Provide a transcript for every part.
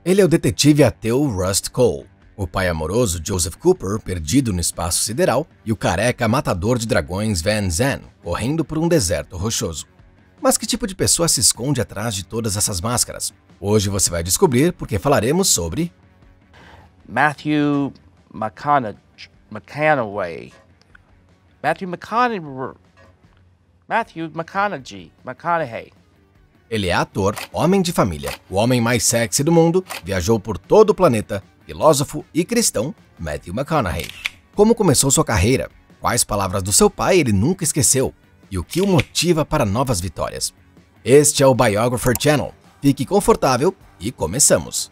Ele é o detetive ateu Rust Cole, o pai amoroso Joseph Cooper, perdido no espaço sideral, e o careca matador de dragões Van Zandt, correndo por um deserto rochoso. Mas que tipo de pessoa se esconde atrás de todas essas máscaras? Hoje você vai descobrir porque falaremos sobre... Matthew McConaughey. Ele é ator, homem de família, o homem mais sexy do mundo, viajou por todo o planeta, filósofo e cristão, Matthew McConaughey. Como começou sua carreira? Quais palavras do seu pai ele nunca esqueceu? E o que o motiva para novas vitórias? Este é o Biographer Channel. Fique confortável e começamos!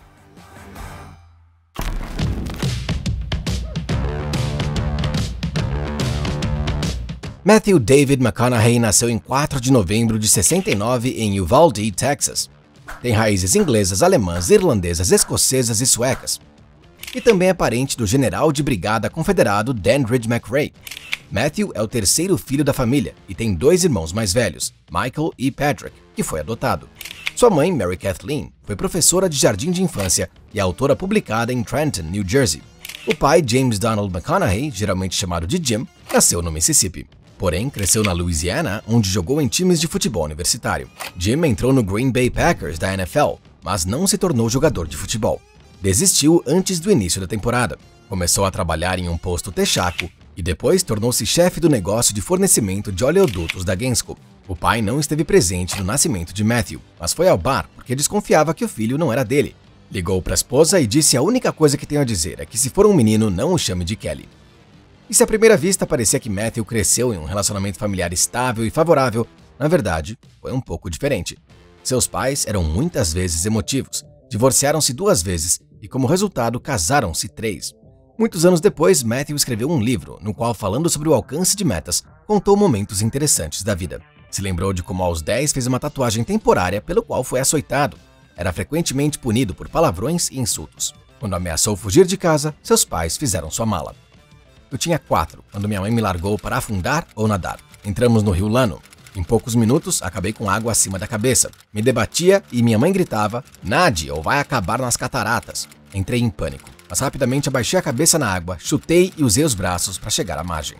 Matthew David McConaughey nasceu em 4 de novembro de 69 em Uvalde, Texas. Tem raízes inglesas, alemãs, irlandesas, escocesas e suecas. E também é parente do general de brigada confederado Dandridge McRae. Matthew é o terceiro filho da família e tem 2 irmãos mais velhos, Michael e Patrick, que foi adotado. Sua mãe, Mary Kathleen, foi professora de jardim de infância e autora publicada em Trenton, New Jersey. O pai, James Donald McConaughey, geralmente chamado de Jim, nasceu no Mississippi. Porém, cresceu na Louisiana, onde jogou em times de futebol universitário. Jim entrou no Green Bay Packers da NFL, mas não se tornou jogador de futebol. Desistiu antes do início da temporada. Começou a trabalhar em um posto texaco e depois tornou-se chefe do negócio de fornecimento de oleodutos da Gensco. O pai não esteve presente no nascimento de Matthew, mas foi ao bar porque desconfiava que o filho não era dele. Ligou para a esposa e disse: a única coisa que tenho a dizer é que se for um menino, não o chame de Kelly. E se à primeira vista parecia que Matthew cresceu em um relacionamento familiar estável e favorável, na verdade, foi um pouco diferente. Seus pais eram muitas vezes emotivos, divorciaram-se 2 vezes e, como resultado, casaram-se 3. Muitos anos depois, Matthew escreveu um livro, no qual, falando sobre o alcance de metas, contou momentos interessantes da vida. Se lembrou de como aos 10 fez uma tatuagem temporária pelo qual foi açoitado. Era frequentemente punido por palavrões e insultos. Quando ameaçou fugir de casa, seus pais fizeram sua mala. Eu tinha 4, quando minha mãe me largou para afundar ou nadar. Entramos no rio Lano. Em poucos minutos, acabei com água acima da cabeça. Me debatia e minha mãe gritava: "Nade ou vai acabar nas cataratas." Entrei em pânico, mas rapidamente abaixei a cabeça na água, chutei e usei os braços para chegar à margem.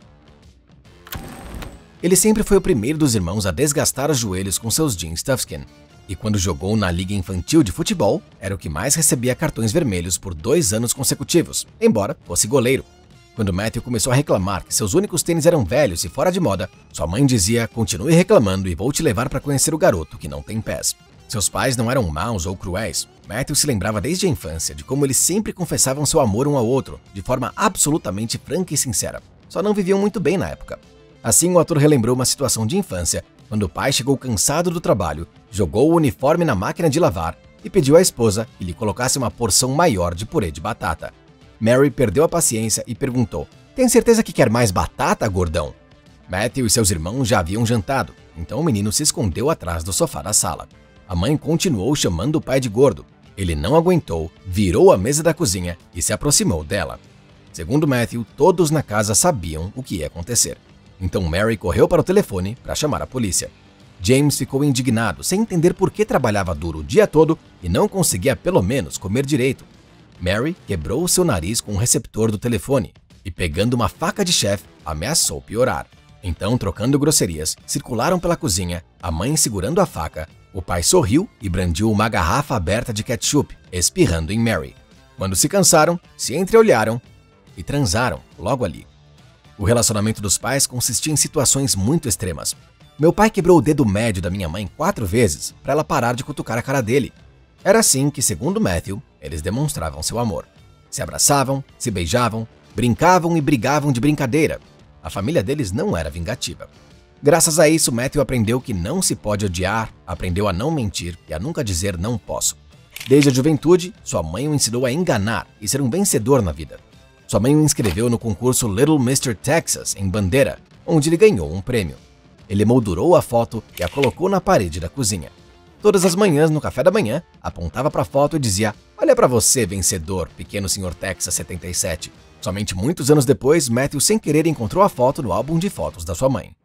Ele sempre foi o primeiro dos irmãos a desgastar os joelhos com seus jeans Toughskin. E quando jogou na Liga Infantil de Futebol, era o que mais recebia cartões vermelhos por 2 anos consecutivos, embora fosse goleiro. Quando Matthew começou a reclamar que seus únicos tênis eram velhos e fora de moda, sua mãe dizia: "Continue reclamando e vou te levar para conhecer o garoto que não tem pés." Seus pais não eram maus ou cruéis. Matthew se lembrava desde a infância de como eles sempre confessavam seu amor um ao outro, de forma absolutamente franca e sincera. Só não viviam muito bem na época. Assim, o ator relembrou uma situação de infância, quando o pai chegou cansado do trabalho, jogou o uniforme na máquina de lavar e pediu à esposa que lhe colocasse uma porção maior de purê de batata. Mary perdeu a paciência e perguntou: "Tem certeza que quer mais batata, gordão?" Matthew e seus irmãos já haviam jantado, então o menino se escondeu atrás do sofá da sala. A mãe continuou chamando o pai de gordo. Ele não aguentou, virou a mesa da cozinha e se aproximou dela. Segundo Matthew, todos na casa sabiam o que ia acontecer. Então Mary correu para o telefone para chamar a polícia. James ficou indignado, sem entender por que trabalhava duro o dia todo e não conseguia pelo menos comer direito. Mary quebrou seu nariz com o receptor do telefone e, pegando uma faca de chefe, ameaçou piorar. Então, trocando grosserias, circularam pela cozinha, a mãe segurando a faca, o pai sorriu e brandiu uma garrafa aberta de ketchup, espirrando em Mary. Quando se cansaram, se entreolharam e transaram logo ali. O relacionamento dos pais consistia em situações muito extremas. Meu pai quebrou o dedo médio da minha mãe 4 vezes para ela parar de cutucar a cara dele. Era assim que, segundo Matthew, eles demonstravam seu amor. Se abraçavam, se beijavam, brincavam e brigavam de brincadeira. A família deles não era vingativa. Graças a isso, Matthew aprendeu que não se pode odiar, aprendeu a não mentir e a nunca dizer não posso. Desde a juventude, sua mãe o ensinou a enganar e ser um vencedor na vida. Sua mãe o inscreveu no concurso Little Mr. Texas, em Bandeira, onde ele ganhou um prêmio. Ele moldurou a foto e a colocou na parede da cozinha. Todas as manhãs, no café da manhã, apontava para a foto e dizia: "Olha para você, vencedor, pequeno Sr. Texas 77. Somente muitos anos depois, Matthew sem querer encontrou a foto no álbum de fotos da sua mãe.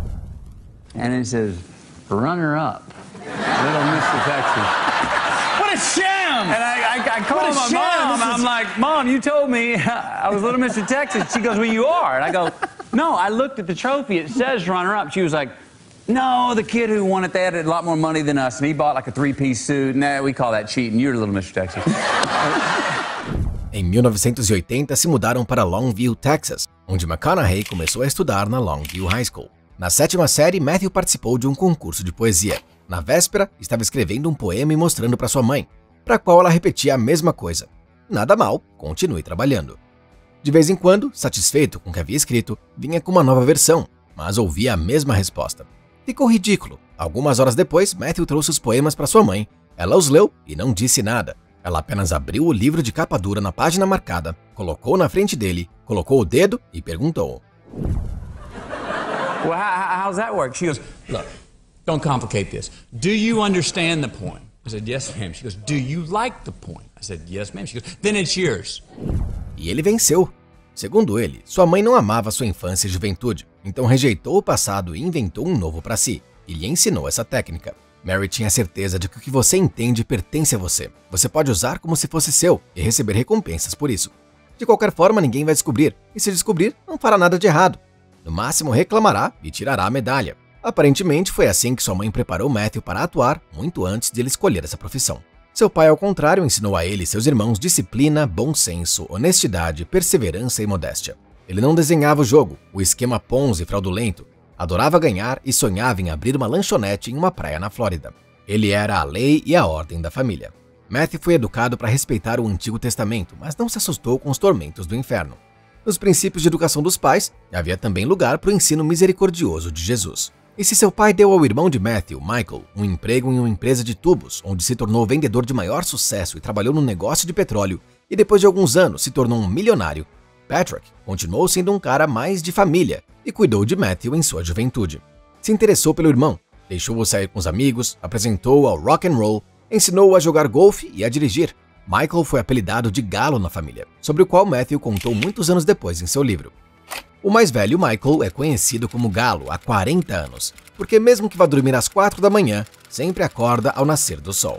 And it says, runner-up, Little Mr. Texas. What a sham! And I called my mom. I'm like, Mom, you told me I was Little Mr. Texas. She goes, well, you are. And I go, no, I looked at the trophy. It says runner-up. She was like, no, the kid who won it, they had a lot more money than us, and he bought like a three-piece suit. Nah, we call that cheating. You're Little Mr. Texas. Em 1980, se mudaram para Longview, Texas, onde McConaughey começou a estudar na Longview High School. Na 7ª série, Matthew participou de um concurso de poesia. Na véspera, estava escrevendo um poema e mostrando para sua mãe, para a qual ela repetia a mesma coisa. Nada mal, continue trabalhando. De vez em quando, satisfeito com o que havia escrito, vinha com uma nova versão, mas ouvia a mesma resposta. Ficou ridículo. Algumas horas depois, Matthew trouxe os poemas para sua mãe. Ela os leu e não disse nada. Ela apenas abriu o livro de capa dura na página marcada, colocou na frente dele, colocou o dedo e perguntou. Well, how's that work? She goes, look, don't complicate this. Do you understand the poem? I said, yes, ma'am. She goes, do you like the poem? I said, yes, ma'am. She goes, then it's yours. E ele venceu. Segundo ele, sua mãe não amava sua infância e juventude, então rejeitou o passado e inventou um novo para si, e lhe ensinou essa técnica. Mary tinha certeza de que o que você entende pertence a você. Você pode usar como se fosse seu e receber recompensas por isso. De qualquer forma, ninguém vai descobrir, e se descobrir, não fará nada de errado. No máximo, reclamará e tirará a medalha. Aparentemente, foi assim que sua mãe preparou Matthew para atuar muito antes de ele escolher essa profissão. Seu pai, ao contrário, ensinou a ele e seus irmãos disciplina, bom senso, honestidade, perseverança e modéstia. Ele não desenhava o jogo, o esquema Ponzi fraudulento, adorava ganhar e sonhava em abrir uma lanchonete em uma praia na Flórida. Ele era a lei e a ordem da família. Matthew foi educado para respeitar o Antigo Testamento, mas não se assustou com os tormentos do inferno. Nos princípios de educação dos pais, havia também lugar para o ensino misericordioso de Jesus. E se seu pai deu ao irmão de Matthew, Michael, um emprego em uma empresa de tubos, onde se tornou vendedor de maior sucesso e trabalhou no negócio de petróleo, e depois de alguns anos se tornou um milionário, Patrick continuou sendo um cara mais de família e cuidou de Matthew em sua juventude. Se interessou pelo irmão, deixou-o sair com os amigos, apresentou-o ao rock and roll, ensinou-o a jogar golfe e a dirigir. Michael foi apelidado de Galo na família, sobre o qual Matthew contou muitos anos depois em seu livro. O mais velho, Michael, é conhecido como Galo há 40 anos, porque mesmo que vá dormir às 4 da manhã, sempre acorda ao nascer do sol.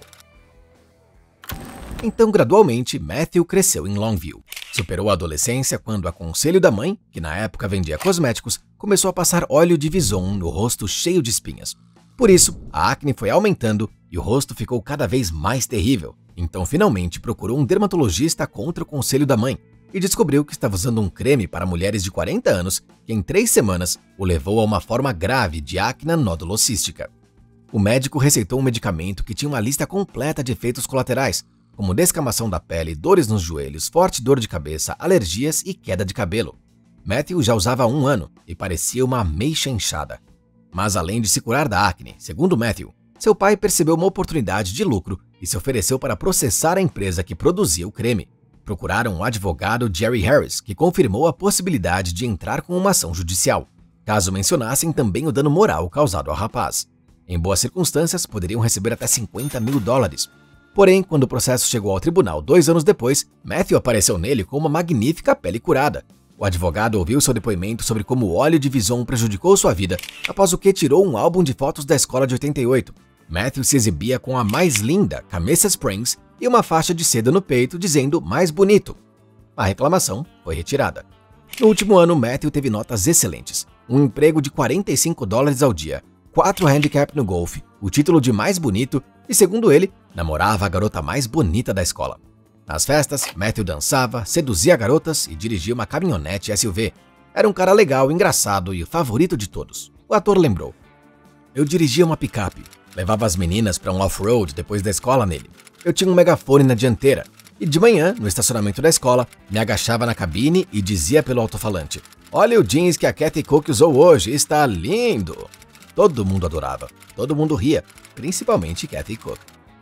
Então, gradualmente, Matthew cresceu em Longview. Superou a adolescência quando, a conselho da mãe, que na época vendia cosméticos, começou a passar óleo de Vison no rosto cheio de espinhas. Por isso, a acne foi aumentando e o rosto ficou cada vez mais terrível. Então, finalmente, procurou um dermatologista contra o conselho da mãe e descobriu que estava usando um creme para mulheres de 40 anos que, em 3 semanas, o levou a uma forma grave de acne nodulocística. O médico receitou um medicamento que tinha uma lista completa de efeitos colaterais, como descamação da pele, dores nos joelhos, forte dor de cabeça, alergias e queda de cabelo. Matthew já usava há 1 ano e parecia uma ameixa inchada. Mas além de se curar da acne, segundo Matthew, seu pai percebeu uma oportunidade de lucro e se ofereceu para processar a empresa que produzia o creme. Procuraram o advogado Jerry Harris, que confirmou a possibilidade de entrar com uma ação judicial, caso mencionassem também o dano moral causado ao rapaz. Em boas circunstâncias, poderiam receber até $50 mil. Porém, quando o processo chegou ao tribunal 2 anos depois, Matthew apareceu nele com uma magnífica pele curada. O advogado ouviu seu depoimento sobre como o óleo de Vison prejudicou sua vida, após o que tirou um álbum de fotos da escola de 88. Matthew se exibia com a mais linda Camisa Springs e uma faixa de seda no peito dizendo mais bonito. A reclamação foi retirada. No último ano, Matthew teve notas excelentes, um emprego de $45 ao dia, 4 handicap no golfe, o título de mais bonito e, segundo ele, namorava a garota mais bonita da escola. Nas festas, Matthew dançava, seduzia garotas e dirigia uma caminhonete SUV. Era um cara legal, engraçado e o favorito de todos. O ator lembrou. Eu dirigia uma picape, levava as meninas para um off-road depois da escola nele. Eu tinha um megafone na dianteira e de manhã, no estacionamento da escola, me agachava na cabine e dizia pelo alto-falante: olha o jeans que a Kathy Cook usou hoje, está lindo! Todo mundo adorava, todo mundo ria, principalmente Kathy Cook.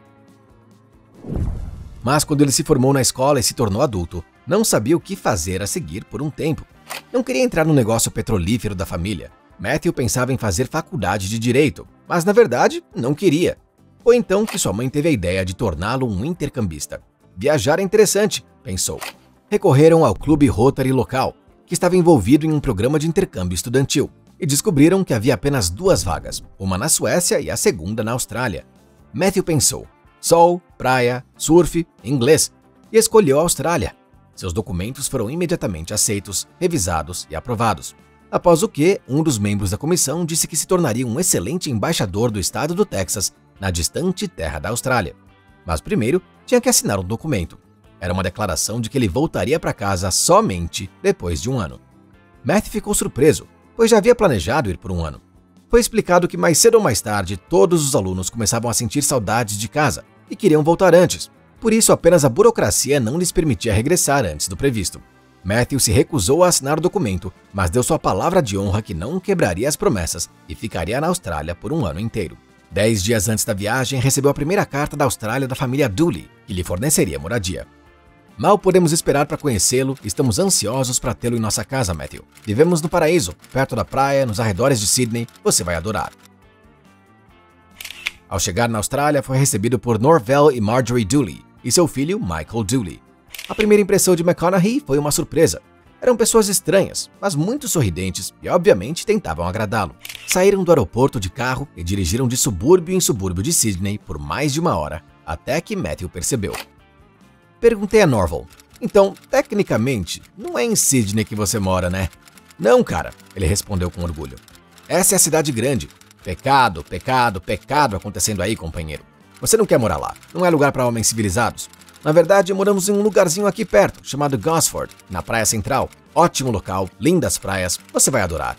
Mas quando ele se formou na escola e se tornou adulto, não sabia o que fazer a seguir por um tempo. Não queria entrar no negócio petrolífero da família. Matthew pensava em fazer faculdade de Direito, mas na verdade não queria. Foi então que sua mãe teve a ideia de torná-lo um intercambista. Viajar é interessante, pensou. Recorreram ao clube Rotary local, que estava envolvido em um programa de intercâmbio estudantil, e descobriram que havia apenas 2 vagas, uma na Suécia e a segunda na Austrália. Matthew pensou, sol, praia, surf, inglês, e escolheu a Austrália. Seus documentos foram imediatamente aceitos, revisados e aprovados. Após o que, um dos membros da comissão disse que se tornaria um excelente embaixador do estado do Texas na distante terra da Austrália. Mas primeiro, tinha que assinar um documento. Era uma declaração de que ele voltaria para casa somente depois de um ano. Matthew ficou surpreso, pois já havia planejado ir por um ano. Foi explicado que mais cedo ou mais tarde todos os alunos começavam a sentir saudades de casa e queriam voltar antes. Por isso, apenas a burocracia não lhes permitia regressar antes do previsto. Matthew se recusou a assinar o documento, mas deu sua palavra de honra que não quebraria as promessas e ficaria na Austrália por um ano inteiro. 10 dias antes da viagem, recebeu a primeira carta da Austrália da família Dooley, que lhe forneceria moradia. Mal podemos esperar para conhecê-lo, estamos ansiosos para tê-lo em nossa casa, Matthew. Vivemos no paraíso, perto da praia, nos arredores de Sydney, você vai adorar. Ao chegar na Austrália, foi recebido por Norvell e Marjorie Dooley e seu filho Michael Dooley. A primeira impressão de McConaughey foi uma surpresa. Eram pessoas estranhas, mas muito sorridentes e obviamente tentavam agradá-lo. Saíram do aeroporto de carro e dirigiram de subúrbio em subúrbio de Sydney por mais de uma hora, até que Matthew percebeu. Perguntei a Norvell, então, tecnicamente, não é em Sydney que você mora, né? Não, cara, ele respondeu com orgulho. Essa é a cidade grande. Pecado, pecado, pecado acontecendo aí, companheiro. Você não quer morar lá, não é lugar para homens civilizados. Na verdade, moramos em um lugarzinho aqui perto, chamado Gosford, na Praia Central. Ótimo local, lindas praias, você vai adorar.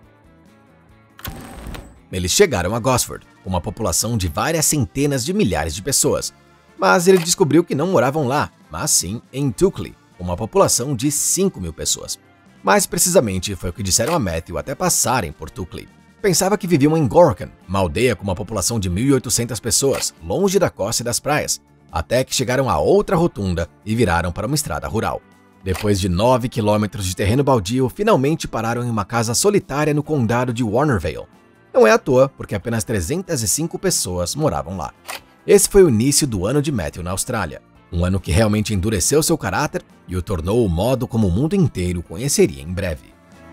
Eles chegaram a Gosford, com uma população de várias centenas de milhares de pessoas. Mas ele descobriu que não moravam lá, mas sim em Tukley, com uma população de 5.000 pessoas. Mais precisamente, foi o que disseram a Matthew até passarem por Tukley. Pensava que viviam em Gorokan, uma aldeia com uma população de 1.800 pessoas, longe da costa e das praias, até que chegaram a outra rotunda e viraram para uma estrada rural. Depois de 9 quilômetros de terreno baldio, finalmente pararam em uma casa solitária no condado de Warnervale. Não é à toa, porque apenas 305 pessoas moravam lá. Esse foi o início do ano de Matthew na Austrália, um ano que realmente endureceu seu caráter e o tornou o modo como o mundo inteiro o conheceria em breve.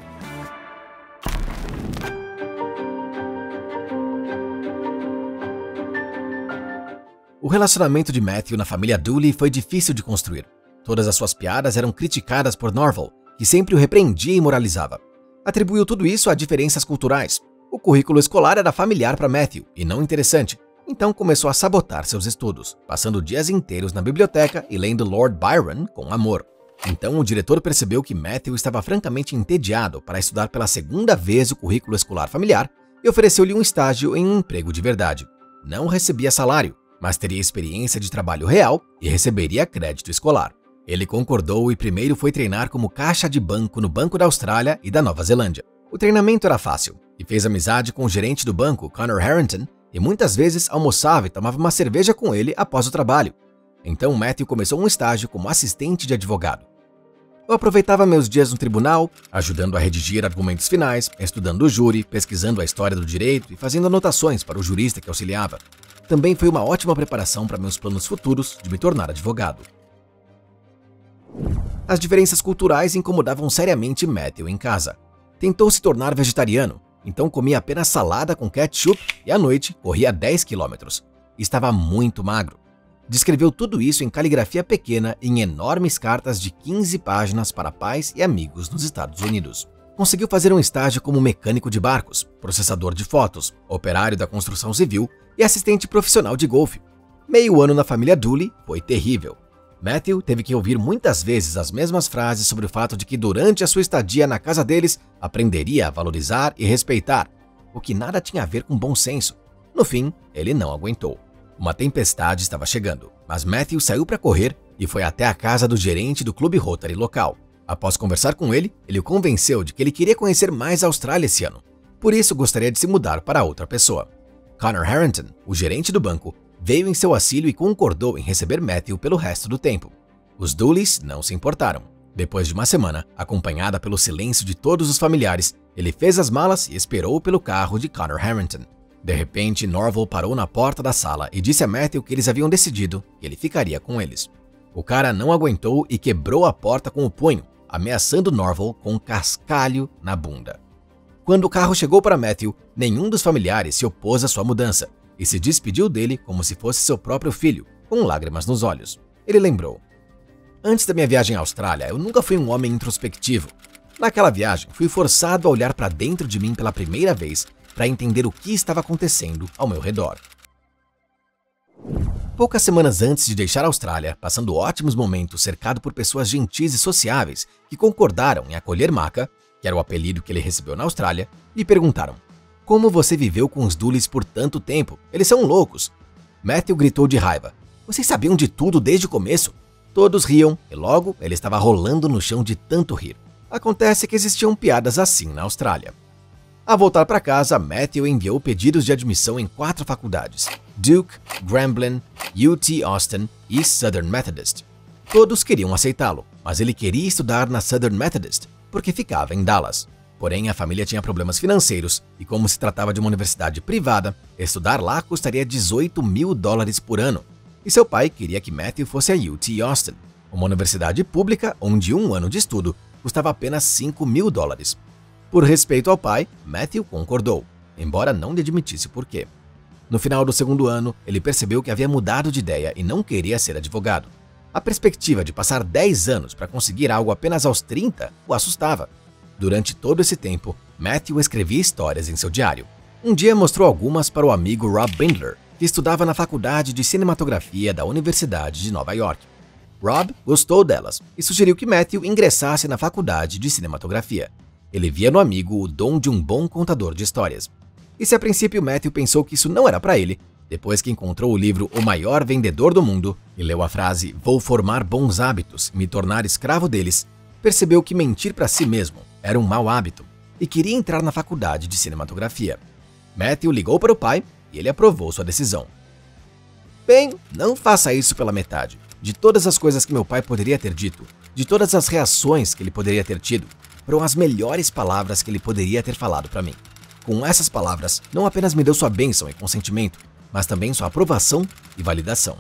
O relacionamento de Matthew na família Dooley foi difícil de construir. Todas as suas piadas eram criticadas por Norvell, que sempre o repreendia e moralizava. Atribuiu tudo isso a diferenças culturais. O currículo escolar era familiar para Matthew e não interessante. Então começou a sabotar seus estudos, passando dias inteiros na biblioteca e lendo Lord Byron com amor. Então o diretor percebeu que Matthew estava francamente entediado para estudar pela segunda vez o currículo escolar familiar e ofereceu-lhe um estágio em um emprego de verdade. Não recebia salário, mas teria experiência de trabalho real e receberia crédito escolar. Ele concordou e primeiro foi treinar como caixa de banco no Banco da Austrália e da Nova Zelândia. O treinamento era fácil e fez amizade com o gerente do banco, Connor Harrington, e muitas vezes almoçava e tomava uma cerveja com ele após o trabalho. Então Matthew começou um estágio como assistente de advogado. Eu aproveitava meus dias no tribunal, ajudando a redigir argumentos finais, estudando o júri, pesquisando a história do direito e fazendo anotações para o jurista que auxiliava. Também foi uma ótima preparação para meus planos futuros de me tornar advogado. As diferenças culturais incomodavam seriamente Matthew em casa. Tentou se tornar vegetariano, então comia apenas salada com ketchup e à noite corria 10 quilômetros. Estava muito magro. Descreveu tudo isso em caligrafia pequena em enormes cartas de 15 páginas para pais e amigos nos Estados Unidos. Conseguiu fazer um estágio como mecânico de barcos, processador de fotos, operário da construção civil e assistente profissional de golfe. Meio ano na família Dooley foi terrível. Matthew teve que ouvir muitas vezes as mesmas frases sobre o fato de que durante a sua estadia na casa deles aprenderia a valorizar e respeitar, o que nada tinha a ver com bom senso. No fim, ele não aguentou. Uma tempestade estava chegando, mas Matthew saiu para correr e foi até a casa do gerente do clube Rotary local. Após conversar com ele, ele o convenceu de que ele queria conhecer mais a Austrália esse ano. Por isso, gostaria de se mudar para outra pessoa. Connor Harrington, o gerente do banco, veio em seu auxílio e concordou em receber Matthew pelo resto do tempo. Os Dooleys não se importaram. Depois de uma semana, acompanhada pelo silêncio de todos os familiares, ele fez as malas e esperou pelo carro de Connor Harrington. De repente, Norvell parou na porta da sala e disse a Matthew que eles haviam decidido que ele ficaria com eles. O cara não aguentou e quebrou a porta com o punho, ameaçando Norvell com um cascalho na bunda. Quando o carro chegou para Matthew, nenhum dos familiares se opôs à sua mudança. e se despediu dele como se fosse seu próprio filho, com lágrimas nos olhos. Ele lembrou: "Antes da minha viagem à Austrália, eu nunca fui um homem introspectivo. Naquela viagem, fui forçado a olhar para dentro de mim pela primeira vez para entender o que estava acontecendo ao meu redor." Poucas semanas antes de deixar a Austrália, passando ótimos momentos cercado por pessoas gentis e sociáveis que concordaram em acolher Maka, que era o apelido que ele recebeu na Austrália, lhe perguntaram: "Como você viveu com os Dooleys por tanto tempo? Eles são loucos." Matthew gritou de raiva: "Vocês sabiam de tudo desde o começo?" Todos riam e logo ele estava rolando no chão de tanto rir. Acontece que existiam piadas assim na Austrália. Ao voltar para casa, Matthew enviou pedidos de admissão em 4 faculdades: Duke, Grambling, UT Austin e Southern Methodist. Todos queriam aceitá-lo, mas ele queria estudar na Southern Methodist, porque ficava em Dallas. Porém, a família tinha problemas financeiros e, como se tratava de uma universidade privada, estudar lá custaria $18.000 por ano. E seu pai queria que Matthew fosse a UT Austin, uma universidade pública onde um ano de estudo custava apenas $5.000. Por respeito ao pai, Matthew concordou, embora não lhe admitisse o porquê. No final do segundo ano, ele percebeu que havia mudado de ideia e não queria ser advogado. A perspectiva de passar 10 anos para conseguir algo apenas aos 30 o assustava. Durante todo esse tempo, Matthew escrevia histórias em seu diário. Um dia mostrou algumas para o amigo Rob Bindler, que estudava na Faculdade de Cinematografia da Universidade de Nova York. Rob gostou delas e sugeriu que Matthew ingressasse na Faculdade de Cinematografia. Ele via no amigo o dom de um bom contador de histórias. E se a princípio Matthew pensou que isso não era para ele, depois que encontrou o livro O Maior Vendedor do Mundo e leu a frase "Vou formar bons hábitos e me tornar escravo deles", percebeu que mentir para si mesmo era um mau hábito e queria entrar na Faculdade de Cinematografia. Matthew ligou para o pai e ele aprovou sua decisão. "Bem, não faça isso pela metade. De todas as coisas que meu pai poderia ter dito, de todas as reações que ele poderia ter tido, foram as melhores palavras que ele poderia ter falado para mim. Com essas palavras, não apenas me deu sua bênção e consentimento, mas também sua aprovação e validação."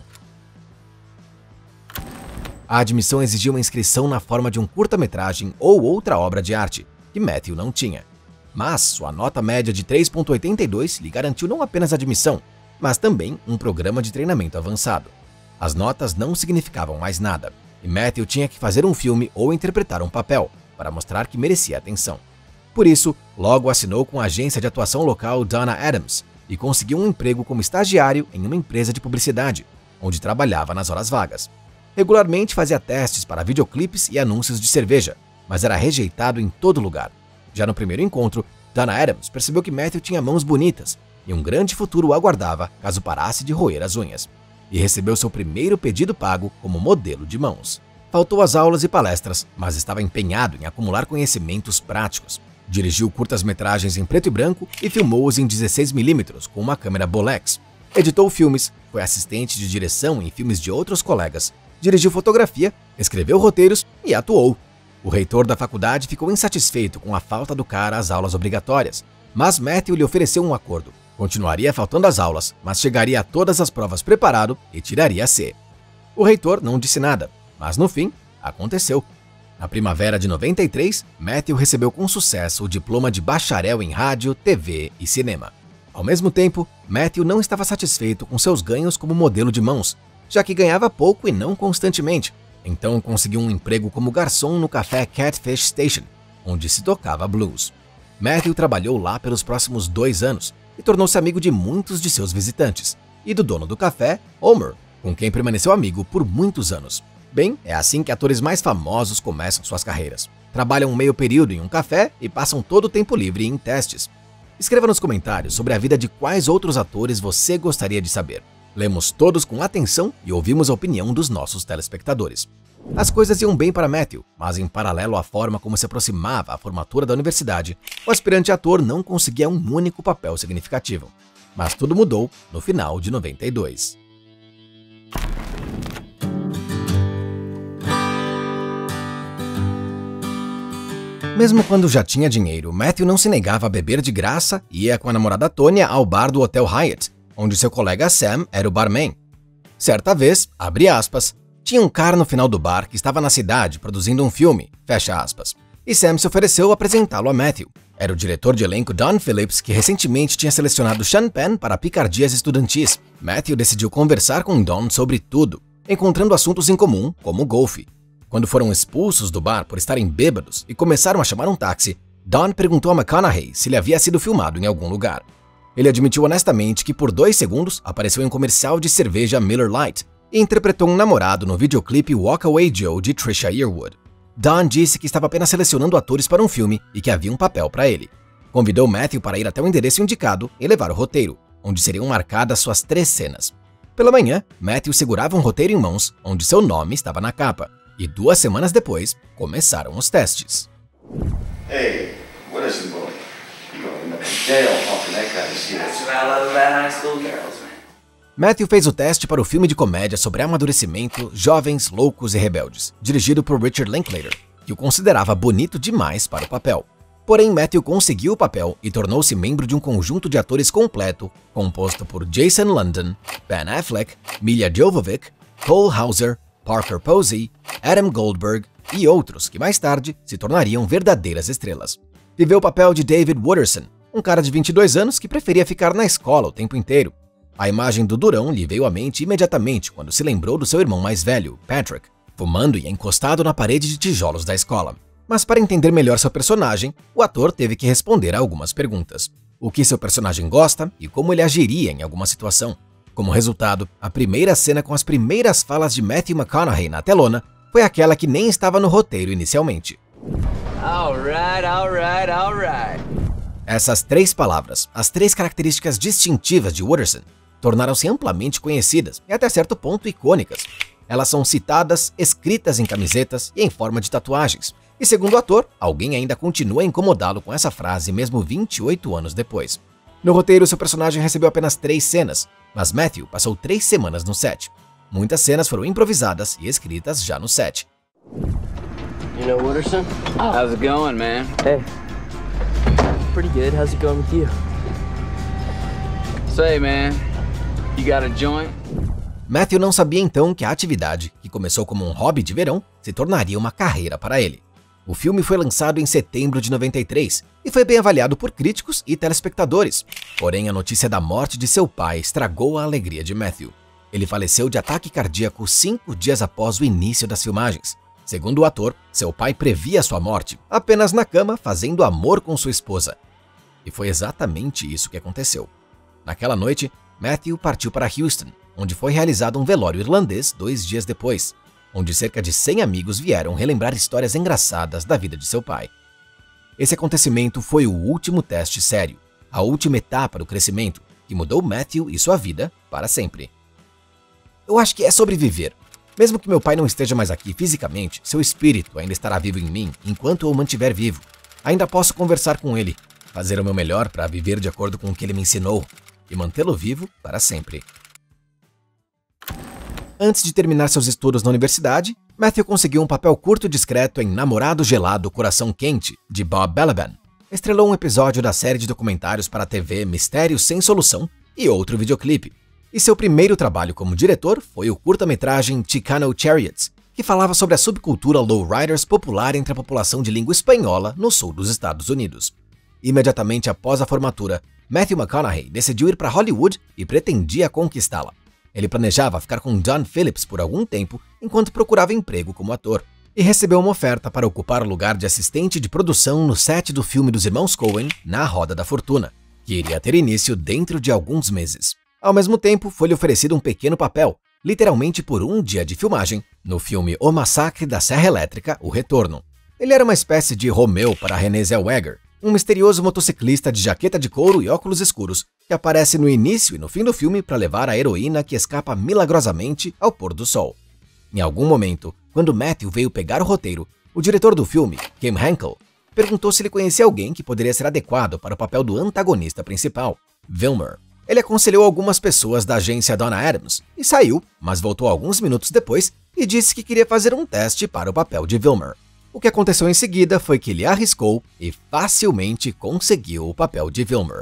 A admissão exigia uma inscrição na forma de um curta-metragem ou outra obra de arte, que Matthew não tinha. Mas sua nota média de 3,82 lhe garantiu não apenas admissão, mas também um programa de treinamento avançado. As notas não significavam mais nada, e Matthew tinha que fazer um filme ou interpretar um papel, para mostrar que merecia atenção. Por isso, logo assinou com a agência de atuação local Donna Adams e conseguiu um emprego como estagiário em uma empresa de publicidade, onde trabalhava nas horas vagas. Regularmente fazia testes para videoclipes e anúncios de cerveja, mas era rejeitado em todo lugar. Já no primeiro encontro, Donna Adams percebeu que Matthew tinha mãos bonitas e um grande futuro o aguardava caso parasse de roer as unhas, e recebeu seu primeiro pedido pago como modelo de mãos. Faltou às aulas e palestras, mas estava empenhado em acumular conhecimentos práticos. Dirigiu curtas-metragens em preto e branco e filmou-os em 16mm com uma câmera Bolex. Editou filmes, foi assistente de direção em filmes de outros colegas, dirigiu fotografia, escreveu roteiros e atuou. O reitor da faculdade ficou insatisfeito com a falta do cara às aulas obrigatórias, mas Matthew lhe ofereceu um acordo. Continuaria faltando às aulas, mas chegaria a todas as provas preparado e tiraria C. O reitor não disse nada, mas no fim, aconteceu. Na primavera de 93, Matthew recebeu com sucesso o diploma de bacharel em rádio, TV e cinema. Ao mesmo tempo, Matthew não estava satisfeito com seus ganhos como modelo de mãos, já que ganhava pouco e não constantemente. Então conseguiu um emprego como garçom no café Catfish Station, onde se tocava blues. Matthew trabalhou lá pelos próximos 2 anos e tornou-se amigo de muitos de seus visitantes, e do dono do café, Homer, com quem permaneceu amigo por muitos anos. Bem, é assim que atores mais famosos começam suas carreiras. Trabalham meio período em um café e passam todo o tempo livre em testes. Escreva nos comentários sobre a vida de quais outros atores você gostaria de saber. Lemos todos com atenção e ouvimos a opinião dos nossos telespectadores. As coisas iam bem para Matthew, mas em paralelo à forma como se aproximava a formatura da universidade, o aspirante ator não conseguia um único papel significativo. Mas tudo mudou no final de 92. Mesmo quando já tinha dinheiro, Matthew não se negava a beber de graça e ia com a namorada Tonya ao bar do Hotel Hyatt, onde seu colega Sam era o barman. Certa vez, abre aspas, tinha um cara no final do bar que estava na cidade produzindo um filme, fecha aspas, e Sam se ofereceu a apresentá-lo a Matthew. Era o diretor de elenco Don Phillips, que recentemente tinha selecionado Sean Penn para Picardias Estudantis. Matthew decidiu conversar com Don sobre tudo, encontrando assuntos em comum, como o golfe. Quando foram expulsos do bar por estarem bêbados e começaram a chamar um táxi, Don perguntou a McConaughey se ele havia sido filmado em algum lugar. Ele admitiu honestamente que por 2 segundos apareceu em um comercial de cerveja Miller Lite e interpretou um namorado no videoclipe Walk Away Joe de Trisha Yearwood. Don disse que estava apenas selecionando atores para um filme e que havia um papel para ele. Convidou Matthew para ir até o endereço indicado e levar o roteiro, onde seriam marcadas suas 3 cenas. Pela manhã, Matthew segurava um roteiro em mãos, onde seu nome estava na capa, e 2 semanas depois, começaram os testes. Hey, what is the bully? You're gonna end up in jail talking that kind of shit. That's what I love about high school girls, man. Matthew fez o teste para o filme de comédia sobre amadurecimento, Jovens, Loucos e Rebeldes, dirigido por Richard Linklater, que o considerava bonito demais para o papel. Porém, Matthew conseguiu o papel e tornou-se membro de um conjunto de atores completo, composto por Jason London, Ben Affleck, Milla Jovovich, Cole Hauser, Parker Posey, Adam Goldberg e outros que mais tarde se tornariam verdadeiras estrelas. Viveu o papel de David Wooderson, um cara de 22 anos que preferia ficar na escola o tempo inteiro. A imagem do durão lhe veio à mente imediatamente quando se lembrou do seu irmão mais velho, Patrick, fumando e encostado na parede de tijolos da escola. Mas para entender melhor seu personagem, o ator teve que responder a algumas perguntas. O que seu personagem gosta e como ele agiria em alguma situação. Como resultado, a primeira cena com as primeiras falas de Matthew McConaughey na telona foi aquela que nem estava no roteiro inicialmente. Alright. Essas 3 palavras, as 3 características distintivas de Wooderson, tornaram-se amplamente conhecidas e até certo ponto icônicas. Elas são citadas, escritas em camisetas e em forma de tatuagens. E segundo o ator, alguém ainda continua a incomodá-lo com essa frase mesmo 28 anos depois. No roteiro, seu personagem recebeu apenas 3 cenas, mas Matthew passou 3 semanas no set. Muitas cenas foram improvisadas e escritas já no set. You know Wooderson? How's it going, man? Hey. Pretty good. How's it going with you? Say, man, you got a joint? Matthew não sabia então que a atividade, que começou como um hobby de verão, se tornaria uma carreira para ele. O filme foi lançado em setembro de 93 e foi bem avaliado por críticos e telespectadores. Porém, a notícia da morte de seu pai estragou a alegria de Matthew. Ele faleceu de ataque cardíaco 5 dias após o início das filmagens. Segundo o ator, seu pai previa sua morte, apenas na cama fazendo amor com sua esposa. E foi exatamente isso que aconteceu. Naquela noite, Matthew partiu para Houston, onde foi realizado um velório irlandês 2 dias depois, onde cerca de 100 amigos vieram relembrar histórias engraçadas da vida de seu pai. Esse acontecimento foi o último teste sério, a última etapa do crescimento, que mudou Matthew e sua vida para sempre. Eu acho que é sobreviver. Mesmo que meu pai não esteja mais aqui fisicamente, seu espírito ainda estará vivo em mim enquanto eu o mantiver vivo. Ainda posso conversar com ele, fazer o meu melhor para viver de acordo com o que ele me ensinou e mantê-lo vivo para sempre. Antes de terminar seus estudos na universidade, Matthew conseguiu um papel curto e discreto em Namorado Gelado Coração Quente, de Bob Balaban. Estrelou um episódio da série de documentários para a TV Mistérios Sem Solução e outro videoclipe. E seu primeiro trabalho como diretor foi o curta-metragem Chicano Chariots, que falava sobre a subcultura lowriders popular entre a população de língua espanhola no sul dos Estados Unidos. Imediatamente após a formatura, Matthew McConaughey decidiu ir para Hollywood e pretendia conquistá-la. Ele planejava ficar com Don Phillips por algum tempo enquanto procurava emprego como ator, e recebeu uma oferta para ocupar o lugar de assistente de produção no set do filme dos irmãos Coen, Na Roda da Fortuna, que iria ter início dentro de alguns meses. Ao mesmo tempo, foi-lhe oferecido um pequeno papel, literalmente por um dia de filmagem, no filme O Massacre da Serra Elétrica, O Retorno. Ele era uma espécie de Romeu para Renée Zellweger, um misterioso motociclista de jaqueta de couro e óculos escuros, que aparece no início e no fim do filme para levar a heroína que escapa milagrosamente ao pôr do sol. Em algum momento, quando Matthew veio pegar o roteiro, o diretor do filme, Kim Henkel, perguntou se ele conhecia alguém que poderia ser adequado para o papel do antagonista principal, Wilmer. Ele aconselhou algumas pessoas da agência Donna Adams e saiu, mas voltou alguns minutos depois e disse que queria fazer um teste para o papel de Wilmer. O que aconteceu em seguida foi que ele arriscou e facilmente conseguiu o papel de Wilmer.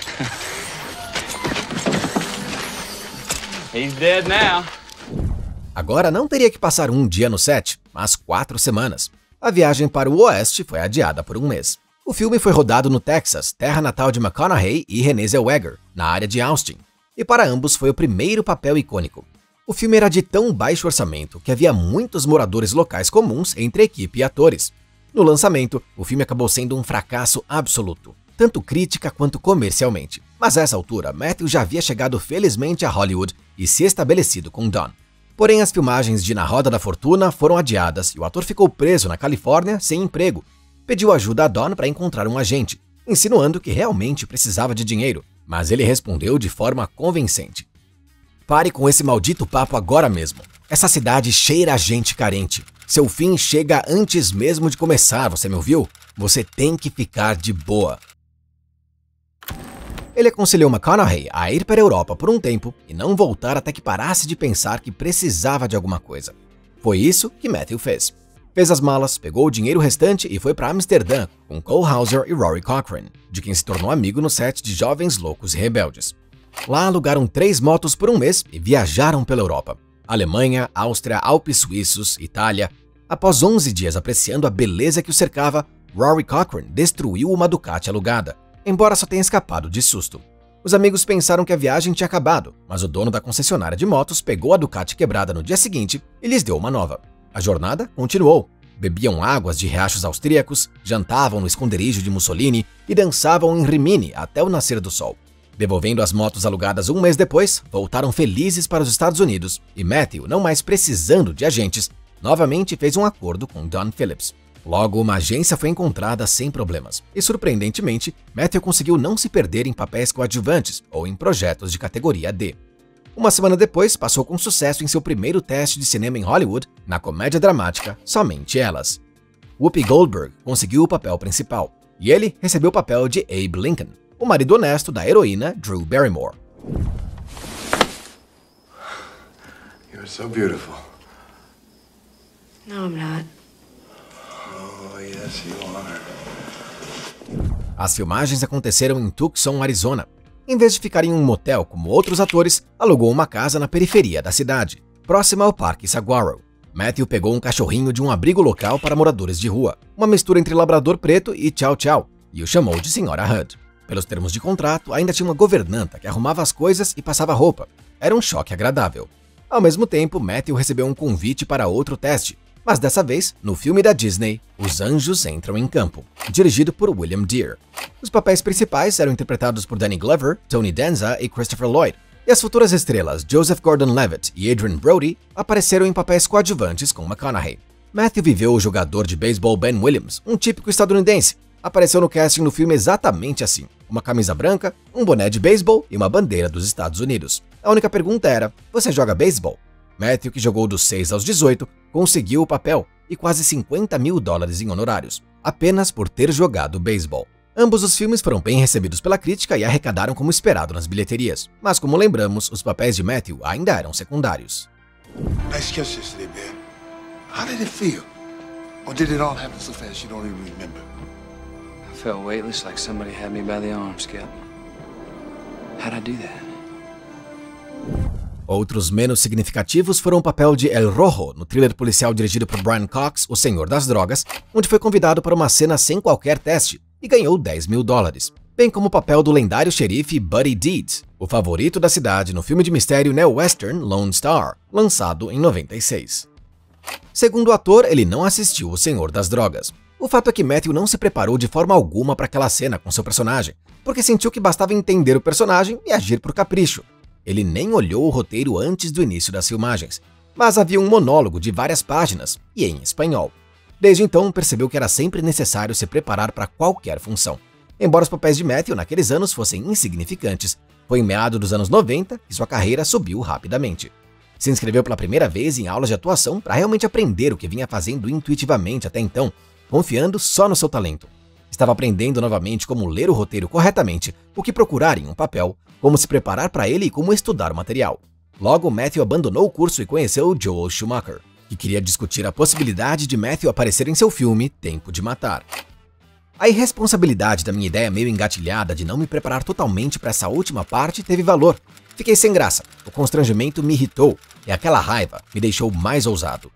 He's dead now. Agora não teria que passar um dia no set, mas 4 semanas. A viagem para o Oeste foi adiada por um mês. O filme foi rodado no Texas, terra natal de McConaughey e Renée Zellweger, na área de Austin, e para ambos foi o primeiro papel icônico. O filme era de tão baixo orçamento que havia muitos moradores locais comuns entre a equipe e atores. No lançamento, o filme acabou sendo um fracasso absoluto, tanto crítica quanto comercialmente. Mas a essa altura, Matthew já havia chegado felizmente a Hollywood e se estabelecido com Dawn. Porém, as filmagens de Na Roda da Fortuna foram adiadas e o ator ficou preso na Califórnia sem emprego. Pediu ajuda a Dawn para encontrar um agente, insinuando que realmente precisava de dinheiro, mas ele respondeu de forma convincente. Pare com esse maldito papo agora mesmo. Essa cidade cheira a gente carente. Seu fim chega antes mesmo de começar, você me ouviu? Você tem que ficar de boa. Ele aconselhou McConaughey a ir para a Europa por um tempo e não voltar até que parasse de pensar que precisava de alguma coisa. Foi isso que Matthew fez. Fez as malas, pegou o dinheiro restante e foi para Amsterdã com Cole Hauser e Rory Cochrane, de quem se tornou amigo no set de Jovens Loucos e Rebeldes. Lá alugaram 3 motos por um mês e viajaram pela Europa. Alemanha, Áustria, Alpes Suíços, Itália. Após 11 dias apreciando a beleza que o cercava, Rory Cochrane destruiu uma Ducati alugada, embora só tenha escapado de susto. Os amigos pensaram que a viagem tinha acabado, mas o dono da concessionária de motos pegou a Ducati quebrada no dia seguinte e lhes deu uma nova. A jornada continuou. Bebiam águas de riachos austríacos, jantavam no esconderijo de Mussolini e dançavam em Rimini até o nascer do sol. Devolvendo as motos alugadas um mês depois, voltaram felizes para os Estados Unidos e Matthew, não mais precisando de agentes, novamente fez um acordo com Dawn Phillips. Logo, uma agência foi encontrada sem problemas e, surpreendentemente, Matthew conseguiu não se perder em papéis coadjuvantes ou em projetos de categoria D. Uma semana depois, passou com sucesso em seu primeiro teste de cinema em Hollywood, na comédia dramática Somente Elas. Whoopi Goldberg conseguiu o papel principal, e ele recebeu o papel de Abe Lincoln, o marido honesto da heroína Drew Barrymore. You're so beautiful. No, I'm not. Oh, yes, you are. As filmagens aconteceram em Tucson, Arizona. Em vez de ficar em um motel como outros atores, alugou uma casa na periferia da cidade, próxima ao Parque Saguaro. Matthew pegou um cachorrinho de um abrigo local para moradores de rua, uma mistura entre labrador preto e Chow Chow, e o chamou de Sra. Hood. Pelos termos de contrato, ainda tinha uma governanta que arrumava as coisas e passava roupa. Era um choque agradável. Ao mesmo tempo, Matthew recebeu um convite para outro teste, mas dessa vez, no filme da Disney, Os Anjos Entram em Campo, dirigido por William Dear. Os papéis principais eram interpretados por Danny Glover, Tony Danza e Christopher Lloyd, e as futuras estrelas Joseph Gordon-Levitt e Adrien Brody apareceram em papéis coadjuvantes com McConaughey. Matthew viveu o jogador de beisebol Ben Williams, um típico estadunidense. Apareceu no casting no filme exatamente assim, uma camisa branca, um boné de beisebol e uma bandeira dos Estados Unidos. A única pergunta era, você joga beisebol? Matthew, que jogou dos 6 aos 18, conseguiu o papel e quase $50 mil em honorários, apenas por ter jogado beisebol. Ambos os filmes foram bem recebidos pela crítica e arrecadaram como esperado nas bilheterias, mas como lembramos, os papéis de Matthew ainda eram secundários. Nice kiss yesterday, babe. How did it feel? Or did it all happen so fast you don't even remember? I felt weightless, like somebody had me by the arms, Cap. How'd I do that? Outros menos significativos foram o papel de El Rojo no thriller policial dirigido por Brian Cox, O Senhor das Drogas, onde foi convidado para uma cena sem qualquer teste e ganhou $10 mil, bem como o papel do lendário xerife Buddy Deeds, o favorito da cidade no filme de mistério neo-western Lone Star, lançado em 96. Segundo o ator, ele não assistiu O Senhor das Drogas. O fato é que Matthew não se preparou de forma alguma para aquela cena com seu personagem, porque sentiu que bastava entender o personagem e agir por capricho. Ele nem olhou o roteiro antes do início das filmagens, mas havia um monólogo de várias páginas, e em espanhol. Desde então, percebeu que era sempre necessário se preparar para qualquer função. Embora os papéis de Matthew naqueles anos fossem insignificantes, foi em meados dos anos 90 que sua carreira subiu rapidamente. Se inscreveu pela primeira vez em aulas de atuação para realmente aprender o que vinha fazendo intuitivamente até então, confiando só no seu talento. Estava aprendendo novamente como ler o roteiro corretamente, o que procurar em um papel, como se preparar para ele e como estudar o material. Logo, Matthew abandonou o curso e conheceu Joel Schumacher, que queria discutir a possibilidade de Matthew aparecer em seu filme Tempo de Matar. A irresponsabilidade da minha ideia meio engatilhada de não me preparar totalmente para essa última parte teve valor. Fiquei sem graça, o constrangimento me irritou e aquela raiva me deixou mais ousado.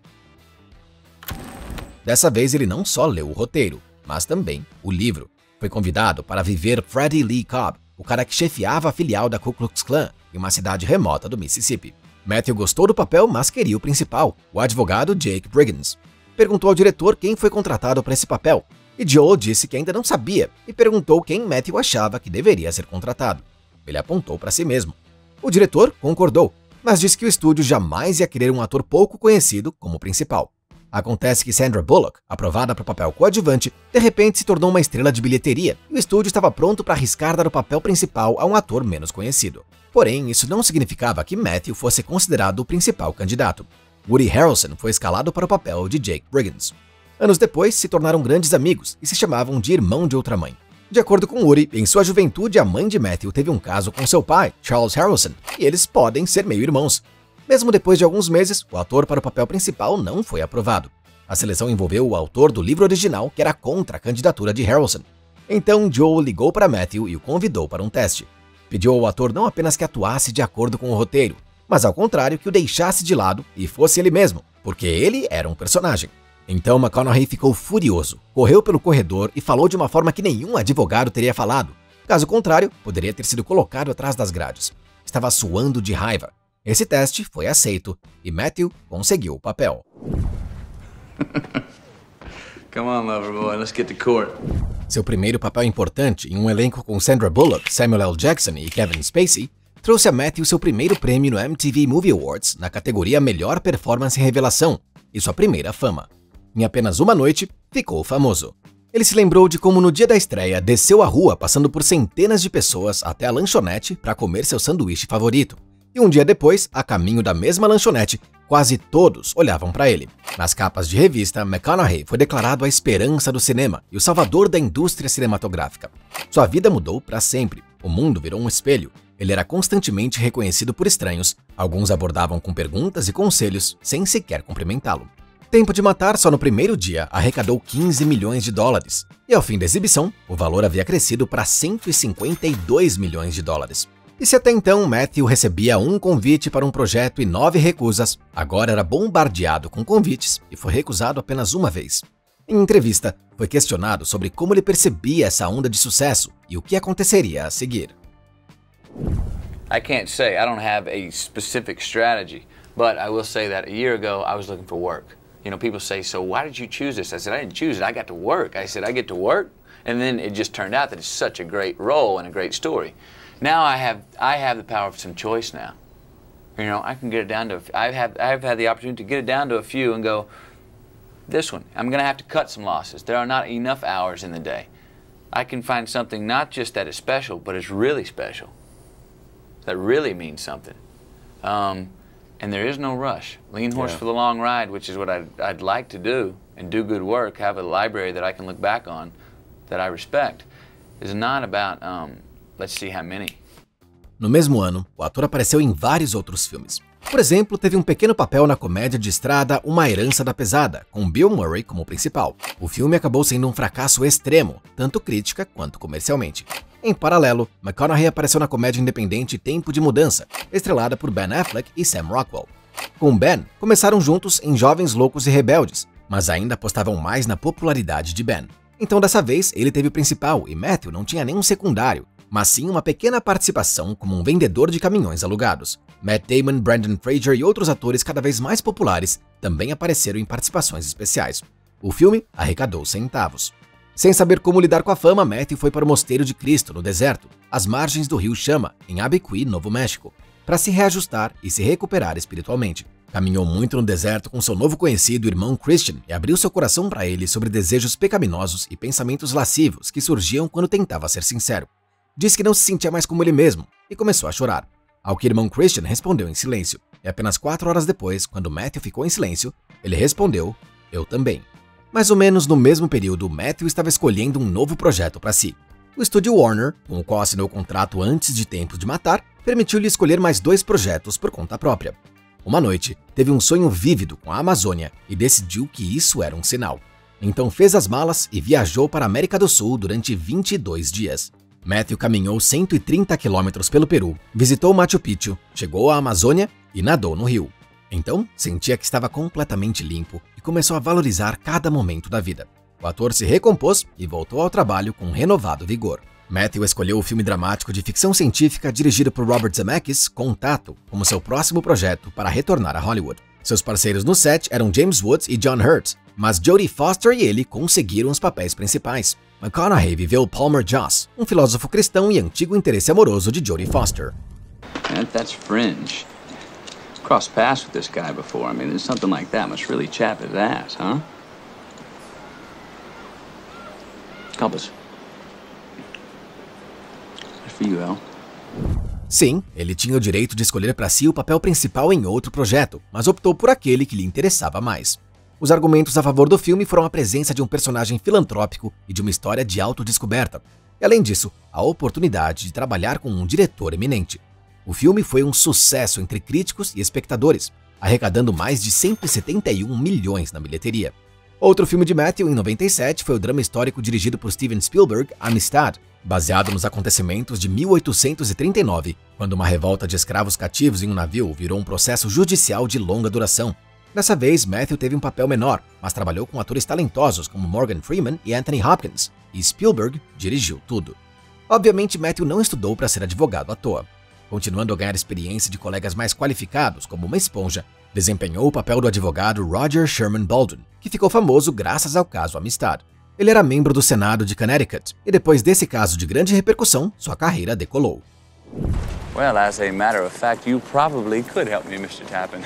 Dessa vez ele não só leu o roteiro, mas também o livro. Foi convidado para viver Freddie Lee Cobb, o cara que chefiava a filial da Ku Klux Klan em uma cidade remota do Mississippi. Matthew gostou do papel, mas queria o principal, o advogado Jake Briggins. Perguntou ao diretor quem foi contratado para esse papel, e Joel disse que ainda não sabia e perguntou quem Matthew achava que deveria ser contratado. Ele apontou para si mesmo. O diretor concordou, mas disse que o estúdio jamais ia querer um ator pouco conhecido como principal. Acontece que Sandra Bullock, aprovada para o papel coadjuvante, de repente se tornou uma estrela de bilheteria e o estúdio estava pronto para arriscar dar o papel principal a um ator menos conhecido. Porém, isso não significava que Matthew fosse considerado o principal candidato. Woody Harrelson foi escalado para o papel de Jake Briggins. Anos depois, se tornaram grandes amigos e se chamavam de irmão de outra mãe. De acordo com Woody, em sua juventude a mãe de Matthew teve um caso com seu pai, Charles Harrelson, e eles podem ser meio-irmãos. Mesmo depois de alguns meses, o ator para o papel principal não foi aprovado. A seleção envolveu o autor do livro original, que era contra a candidatura de Harrelson. Então Joel ligou para Matthew e o convidou para um teste. Pediu ao ator não apenas que atuasse de acordo com o roteiro, mas ao contrário que o deixasse de lado e fosse ele mesmo, porque ele era um personagem. Então McConaughey ficou furioso, correu pelo corredor e falou de uma forma que nenhum advogado teria falado. Caso contrário, poderia ter sido colocado atrás das grades. Estava suando de raiva. Esse teste foi aceito e Matthew conseguiu o papel. Come on, lover boy, let's get to court. Seu primeiro papel importante em um elenco com Sandra Bullock, Samuel L. Jackson e Kevin Spacey trouxe a Matthew seu primeiro prêmio no MTV Movie Awards na categoria Melhor Performance Revelação e sua primeira fama. Em apenas uma noite, ficou famoso. Ele se lembrou de como no dia da estreia desceu a rua passando por centenas de pessoas até a lanchonete para comer seu sanduíche favorito. E um dia depois, a caminho da mesma lanchonete, quase todos olhavam para ele. Nas capas de revista, McConaughey foi declarado a esperança do cinema e o salvador da indústria cinematográfica. Sua vida mudou para sempre. O mundo virou um espelho. Ele era constantemente reconhecido por estranhos. Alguns abordavam com perguntas e conselhos, sem sequer cumprimentá-lo. Tempo de Matar só no primeiro dia arrecadou 15 milhões de dólares. E ao fim da exibição, o valor havia crescido para 152 milhões de dólares. E se até então Matthew recebia um convite para um projeto e 9 recusas, agora era bombardeado com convites e foi recusado apenas uma vez. Em entrevista, foi questionado sobre como ele percebia essa onda de sucesso e o que aconteceria a seguir. I can't say. I don't have a specific strategy, but I will say that a year ago I was looking for work. You know, people say, so why did you choose this? I said, I didn't choose it. I got to work. I said, I get to work. And then it just turned out that it's such a great role and a great story. Now I have the power of some choice now. You know, I can get it down to, I've had the opportunity to get it down to a few and go, this one, I'm going to have to cut some losses. There are not enough hours in the day. I can find something not just that is special, but it's really special. That really means something. And there is no rush. Lean horse for the long ride, which is what I'd like to do, and do good work, have a library that I can look back on that I respect, is not about, let's see how many. No mesmo ano, o ator apareceu em vários outros filmes. Por exemplo, teve um pequeno papel na comédia de estrada Uma Herança da Pesada, com Bill Murray como principal. O filme acabou sendo um fracasso extremo, tanto crítica quanto comercialmente. Em paralelo, McConaughey apareceu na comédia independente Tempo de Mudança, estrelada por Ben Affleck e Sam Rockwell. Com Ben, começaram juntos em Jovens Loucos e Rebeldes, mas ainda apostavam mais na popularidade de Ben. Então dessa vez, ele teve o principal e Matthew não tinha nenhum secundário, mas sim uma pequena participação como um vendedor de caminhões alugados. Matt Damon, Brendan Fraser e outros atores cada vez mais populares também apareceram em participações especiais. O filme arrecadou centavos. Sem saber como lidar com a fama, Matthew foi para o Mosteiro de Cristo, no deserto, às margens do rio Chama, em Abiquií, Novo México, para se reajustar e se recuperar espiritualmente. Caminhou muito no deserto com seu novo conhecido irmão Christian e abriu seu coração para ele sobre desejos pecaminosos e pensamentos lascivos que surgiam quando tentava ser sincero. Disse que não se sentia mais como ele mesmo e começou a chorar. Ao que irmão Christian respondeu em silêncio. E apenas 4 horas depois, quando Matthew ficou em silêncio, ele respondeu, eu também. Mais ou menos no mesmo período, Matthew estava escolhendo um novo projeto para si. O estúdio Warner, com o qual assinou o contrato antes de Tempo de Matar, permitiu-lhe escolher mais 2 projetos por conta própria. Uma noite, teve um sonho vívido com a Amazônia e decidiu que isso era um sinal. Então fez as malas e viajou para a América do Sul durante 22 dias. Matthew caminhou 130 quilômetros pelo Peru, visitou Machu Picchu, chegou à Amazônia e nadou no rio. Então, sentia que estava completamente limpo e começou a valorizar cada momento da vida. O ator se recompôs e voltou ao trabalho com renovado vigor. Matthew escolheu o filme dramático de ficção científica dirigido por Robert Zemeckis, Contato, como seu próximo projeto para retornar a Hollywood. Seus parceiros no set eram James Woods e John Hurt, mas Jodie Foster e ele conseguiram os papéis principais. McConaughey viveu Palmer Joss, um filósofo cristão e antigo interesse amoroso de Jodie Foster. That's fringe. Crossed paths with this guy before. I mean, something like that must really chap his ass, huh? Compass. Good for you, Al. Sim, ele tinha o direito de escolher para si o papel principal em outro projeto, mas optou por aquele que lhe interessava mais. Os argumentos a favor do filme foram a presença de um personagem filantrópico e de uma história de autodescoberta. E, além disso, a oportunidade de trabalhar com um diretor eminente. O filme foi um sucesso entre críticos e espectadores, arrecadando mais de 171 milhões na bilheteria. Outro filme de Matthew, em 97, foi o drama histórico dirigido por Steven Spielberg, Amistad, baseado nos acontecimentos de 1839, quando uma revolta de escravos cativos em um navio virou um processo judicial de longa duração. Dessa vez, Matthew teve um papel menor, mas trabalhou com atores talentosos como Morgan Freeman e Anthony Hopkins, e Spielberg dirigiu tudo. Obviamente, Matthew não estudou para ser advogado à toa. Continuando a ganhar experiência de colegas mais qualificados, como uma esponja, desempenhou o papel do advogado Roger Sherman Baldwin, que ficou famoso graças ao caso Amistad. Ele era membro do Senado de Connecticut, e depois desse caso de grande repercussão, sua carreira decolou. Well, as a matter of fact, you probably could help me, Mr. Tappan.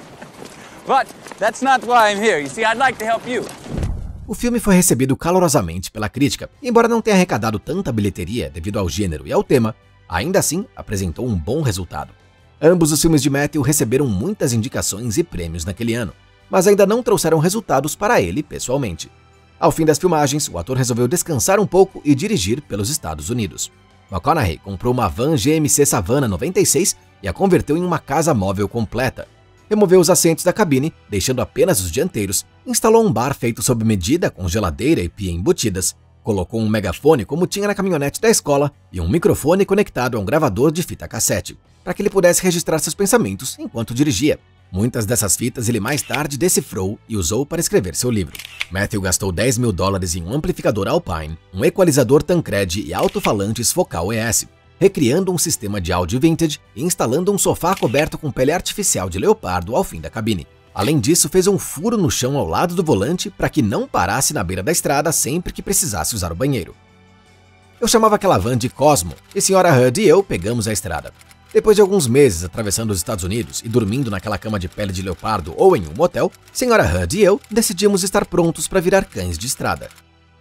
But that's not why I'm here. You see, I'd like to help you. O filme foi recebido calorosamente pela crítica, e embora não tenha arrecadado tanta bilheteria devido ao gênero e ao tema, ainda assim apresentou um bom resultado. Ambos os filmes de Matthew receberam muitas indicações e prêmios naquele ano, mas ainda não trouxeram resultados para ele pessoalmente. Ao fim das filmagens, o ator resolveu descansar um pouco e dirigir pelos Estados Unidos. McConaughey comprou uma van GMC Savannah 96 e a converteu em uma casa móvel completa. Removeu os assentos da cabine, deixando apenas os dianteiros, instalou um bar feito sob medida com geladeira e pia embutidas, colocou um megafone como tinha na caminhonete da escola e um microfone conectado a um gravador de fita cassete, para que ele pudesse registrar seus pensamentos enquanto dirigia. Muitas dessas fitas ele mais tarde decifrou e usou para escrever seu livro. Matthew gastou $10 mil em um amplificador Alpine, um equalizador Tancred e alto-falantes Focal ES, recriando um sistema de áudio vintage e instalando um sofá coberto com pele artificial de leopardo ao fim da cabine. Além disso, fez um furo no chão ao lado do volante para que não parasse na beira da estrada sempre que precisasse usar o banheiro. Eu chamava aquela van de Cosmo, e Sra. Hud e eu pegamos a estrada. Depois de alguns meses atravessando os Estados Unidos e dormindo naquela cama de pele de leopardo ou em um motel, Sra. Hud e eu decidimos estar prontos para virar cães de estrada.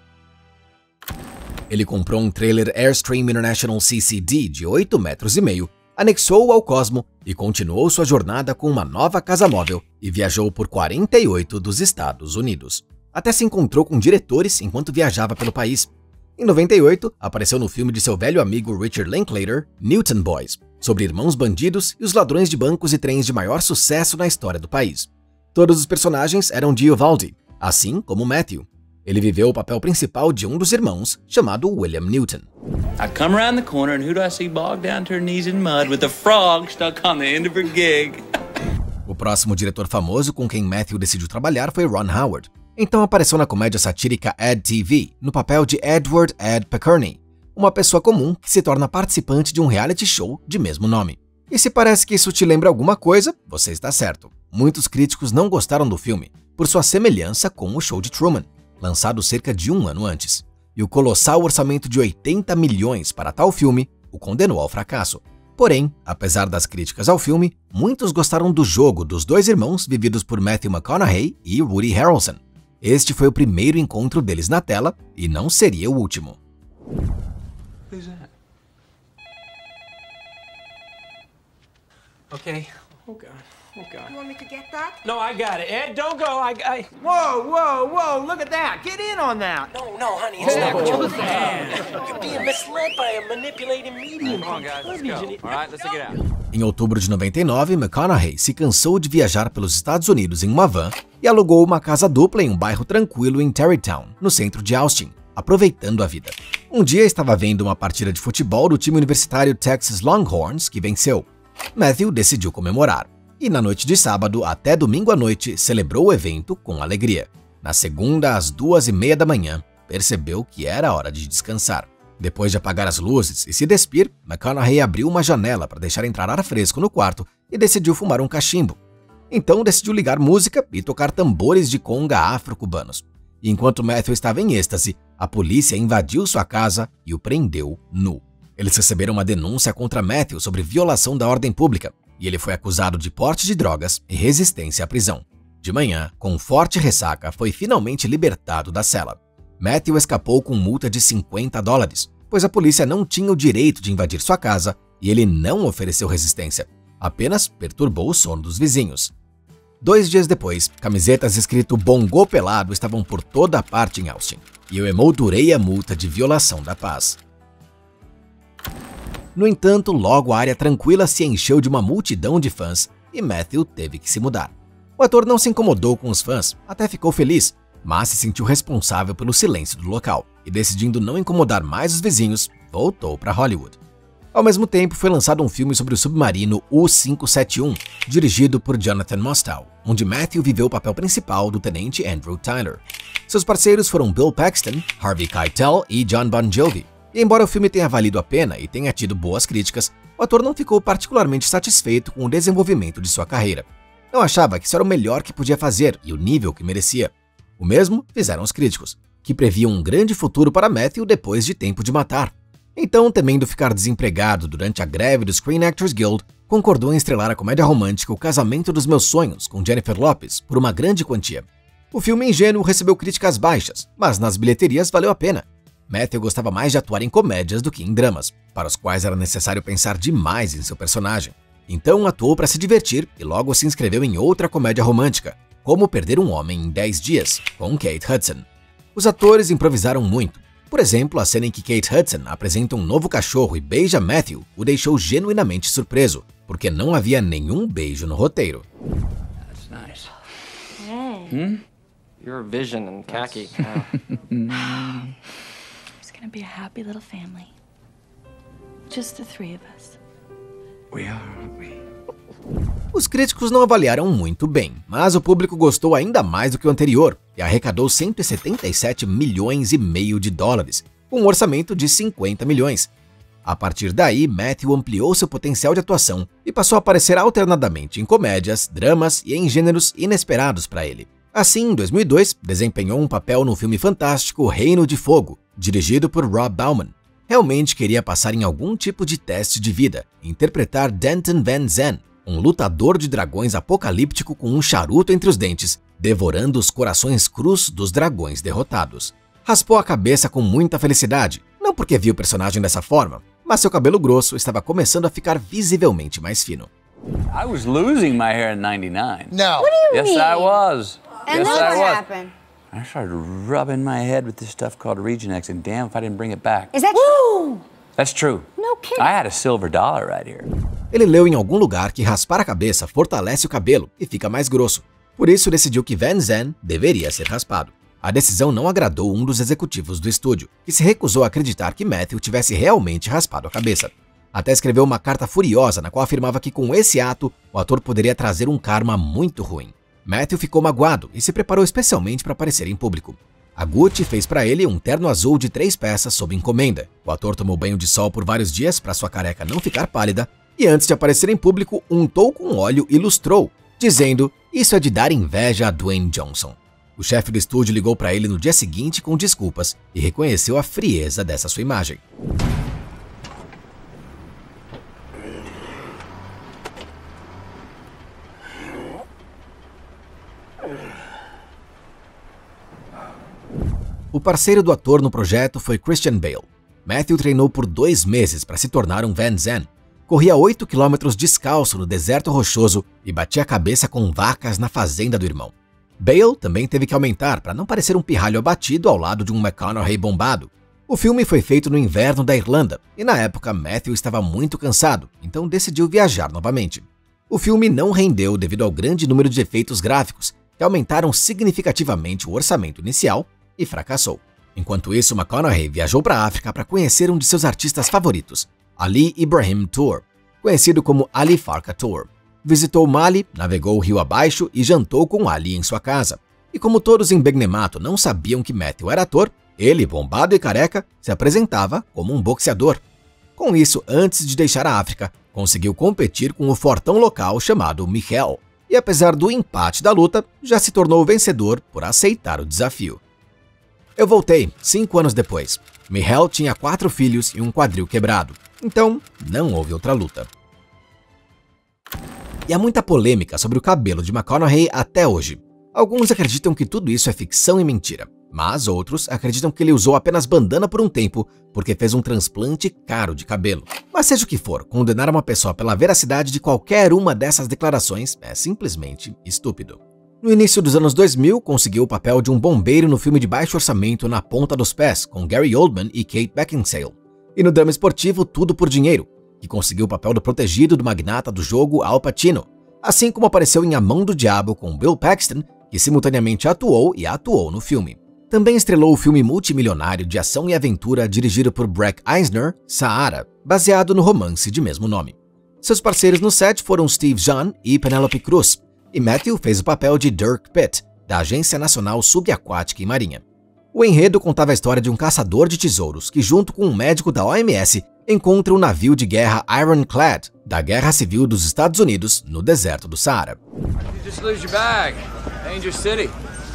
Ele comprou um trailer Airstream International CCD de 8,5 metros, anexou-o ao Cosmo e continuou sua jornada com uma nova casa móvel e viajou por 48 dos Estados Unidos. Até se encontrou com diretores enquanto viajava pelo país. Em 98, apareceu no filme de seu velho amigo Richard Linklater, Newton Boys, sobre irmãos bandidos e os ladrões de bancos e trens de maior sucesso na história do país. Todos os personagens eram de Uvalde, assim como Matthew. Ele viveu o papel principal de um dos irmãos, chamado William Newton. I come around the corner and who do I see bogged down to her knees in mud with a frog stuck on the end of her gig? O próximo diretor famoso com quem Matthew decidiu trabalhar foi Ron Howard. Então apareceu na comédia satírica Ed TV, no papel de Edward Ed Pickerney, uma pessoa comum que se torna participante de um reality show de mesmo nome. E se parece que isso te lembra alguma coisa, você está certo. Muitos críticos não gostaram do filme, por sua semelhança com o Show de Truman, lançado cerca de um ano antes. E o colossal orçamento de 80 milhões para tal filme o condenou ao fracasso. Porém, apesar das críticas ao filme, muitos gostaram do jogo dos dois irmãos vividos por Matthew McConaughey e Woody Harrelson. Este foi o primeiro encontro deles na tela e não seria o último. Who's that? Okay. Oh God. Oh God. You want me to get that? No, I got it. Ed, don't go. Whoa, look at that. Get in on that. No, honey, it's not what you're thinking. You're being misled by a manipulating medium. Come on, guys, let's go. All right, let's get out. Em outubro de 99, McConaughey se cansou de viajar pelos Estados Unidos em uma van e alugou uma casa dupla em um bairro tranquilo em Tarrytown, no centro de Austin, aproveitando a vida. Um dia estava vendo uma partida de futebol do time universitário Texas Longhorns, que venceu. Matthew decidiu comemorar, e na noite de sábado até domingo à noite celebrou o evento com alegria. Na segunda, às 2h30 da manhã, percebeu que era hora de descansar. Depois de apagar as luzes e se despir, McConaughey abriu uma janela para deixar entrar ar fresco no quarto e decidiu fumar um cachimbo. Então decidiu ligar música e tocar tambores de conga afro-cubanos. E enquanto Matthew estava em êxtase, a polícia invadiu sua casa e o prendeu nu. Eles receberam uma denúncia contra Matthew sobre violação da ordem pública, e ele foi acusado de porte de drogas e resistência à prisão. De manhã, com forte ressaca, foi finalmente libertado da cela. Matthew escapou com multa de $50, pois a polícia não tinha o direito de invadir sua casa e ele não ofereceu resistência, apenas perturbou o sono dos vizinhos. 2 dias depois, camisetas escrito Bongo Pelado estavam por toda a parte em Austin, e eu emoldurei a multa de violação da paz. No entanto, logo a área tranquila se encheu de uma multidão de fãs e Matthew teve que se mudar. O ator não se incomodou com os fãs, até ficou feliz, mas se sentiu responsável pelo silêncio do local e, decidindo não incomodar mais os vizinhos, voltou para Hollywood. Ao mesmo tempo, foi lançado um filme sobre o submarino U-571, dirigido por Jonathan Mostow, onde Matthew viveu o papel principal do tenente Andrew Tyler. Seus parceiros foram Bill Paxton, Harvey Keitel e Jon Bon Jovi. E embora o filme tenha valido a pena e tenha tido boas críticas, o ator não ficou particularmente satisfeito com o desenvolvimento de sua carreira. Não achava que isso era o melhor que podia fazer e o nível que merecia. O mesmo fizeram os críticos, que previam um grande futuro para Matthew depois de Tempo de Matar. Então, temendo ficar desempregado durante a greve do Screen Actors Guild, concordou em estrelar a comédia romântica O Casamento dos Meus Sonhos, com Jennifer Lopez, por uma grande quantia. O filme ingênuo recebeu críticas baixas, mas nas bilheterias valeu a pena. Matthew gostava mais de atuar em comédias do que em dramas, para os quais era necessário pensar demais em seu personagem. Então atuou para se divertir e logo se inscreveu em outra comédia romântica, Como Perder um Homem em 10 Dias, com Kate Hudson. Os atores improvisaram muito. Por exemplo, a cena em que Kate Hudson apresenta um novo cachorro e beija Matthew o deixou genuinamente surpreso, porque não havia nenhum beijo no roteiro. That's nice. Hey. You're a vision in khaki. It's gonna be a happy little family. Just the 3 of us. We are, aren't we? Os críticos não avaliaram muito bem, mas o público gostou ainda mais do que o anterior e arrecadou 177,5 milhões de dólares, com um orçamento de 50 milhões. A partir daí, Matthew ampliou seu potencial de atuação e passou a aparecer alternadamente em comédias, dramas e em gêneros inesperados para ele. Assim, em 2002, desempenhou um papel no filme fantástico Reino de Fogo, dirigido por Rob Bauman. Realmente queria passar em algum tipo de teste de vida e interpretar Denton Van Zandt, um lutador de dragões apocalíptico com um charuto entre os dentes, devorando os corações crus dos dragões derrotados. Raspou a cabeça com muita felicidade, não porque viu o personagem dessa forma, mas seu cabelo grosso estava começando a ficar visivelmente mais fino. I was losing my hair in 99. No. What do you Yes, mean? I was. And yes, then I what was. happened? I started rubbing my head with this stuff called Regenex, and damn if I didn't bring it back. Is that true? That's true. No kidding. I had a silver dollar right here. Ele leu em algum lugar que raspar a cabeça fortalece o cabelo e fica mais grosso. Por isso decidiu que Van Zandt deveria ser raspado. A decisão não agradou um dos executivos do estúdio, que se recusou a acreditar que Matthew tivesse realmente raspado a cabeça. Até escreveu uma carta furiosa na qual afirmava que com esse ato, o ator poderia trazer um karma muito ruim. Matthew ficou magoado e se preparou especialmente para aparecer em público. A Gucci fez para ele um terno azul de 3 peças sob encomenda. O ator tomou banho de sol por vários dias para sua careca não ficar pálida e antes de aparecer em público, untou com óleo e lustrou, dizendo: "Isso é de dar inveja a Dwayne Johnson." O chefe do estúdio ligou para ele no dia seguinte com desculpas e reconheceu a frieza dessa sua imagem. O parceiro do ator no projeto foi Christian Bale. Matthew treinou por 2 meses para se tornar um Van Zandt. Corria 8 quilômetros descalço no deserto rochoso e batia a cabeça com vacas na fazenda do irmão. Bale também teve que aumentar para não parecer um pirralho abatido ao lado de um McConaughey bombado. O filme foi feito no inverno da Irlanda e na época Matthew estava muito cansado, então decidiu viajar novamente. O filme não rendeu devido ao grande número de efeitos gráficos, que aumentaram significativamente o orçamento inicial e fracassou. Enquanto isso, McConaughey viajou para a África para conhecer um de seus artistas favoritos, Ali Ibrahim Toure, conhecido como Ali Farka Toure. Visitou Mali, navegou o rio abaixo e jantou com Ali em sua casa. E como todos em Begnemato não sabiam que Matthew era ator, ele, bombado e careca, se apresentava como um boxeador. Com isso, antes de deixar a África, conseguiu competir com o fortão local chamado Michel. E apesar do empate da luta, já se tornou vencedor por aceitar o desafio. Eu voltei 5 anos depois. Michel tinha 4 filhos e um quadril quebrado. Então, não houve outra luta. E há muita polêmica sobre o cabelo de McConaughey até hoje. Alguns acreditam que tudo isso é ficção e mentira, mas outros acreditam que ele usou apenas bandana por um tempo porque fez um transplante caro de cabelo. Mas seja o que for, condenar uma pessoa pela veracidade de qualquer uma dessas declarações é simplesmente estúpido. No início dos anos 2000, conseguiu o papel de um bombeiro no filme de baixo orçamento Na Ponta dos Pés, com Gary Oldman e Kate Beckinsale. E no drama esportivo Tudo por Dinheiro, que conseguiu o papel do protegido do magnata do jogo Al Pacino, assim como apareceu em A Mão do Diabo com Bill Paxton, que simultaneamente atuou no filme. Também estrelou o filme multimilionário de ação e aventura dirigido por Breck Eisner, Sahara, baseado no romance de mesmo nome. Seus parceiros no set foram Steve Zahn e Penélope Cruz, e Matthew fez o papel de Dirk Pitt, da Agência Nacional Subaquática e Marinha. O enredo contava a história de um caçador de tesouros que, junto com um médico da OMS, encontra um navio de guerra Ironclad, da Guerra Civil dos Estados Unidos, no deserto do Saara. Just lose your bag. Danger City.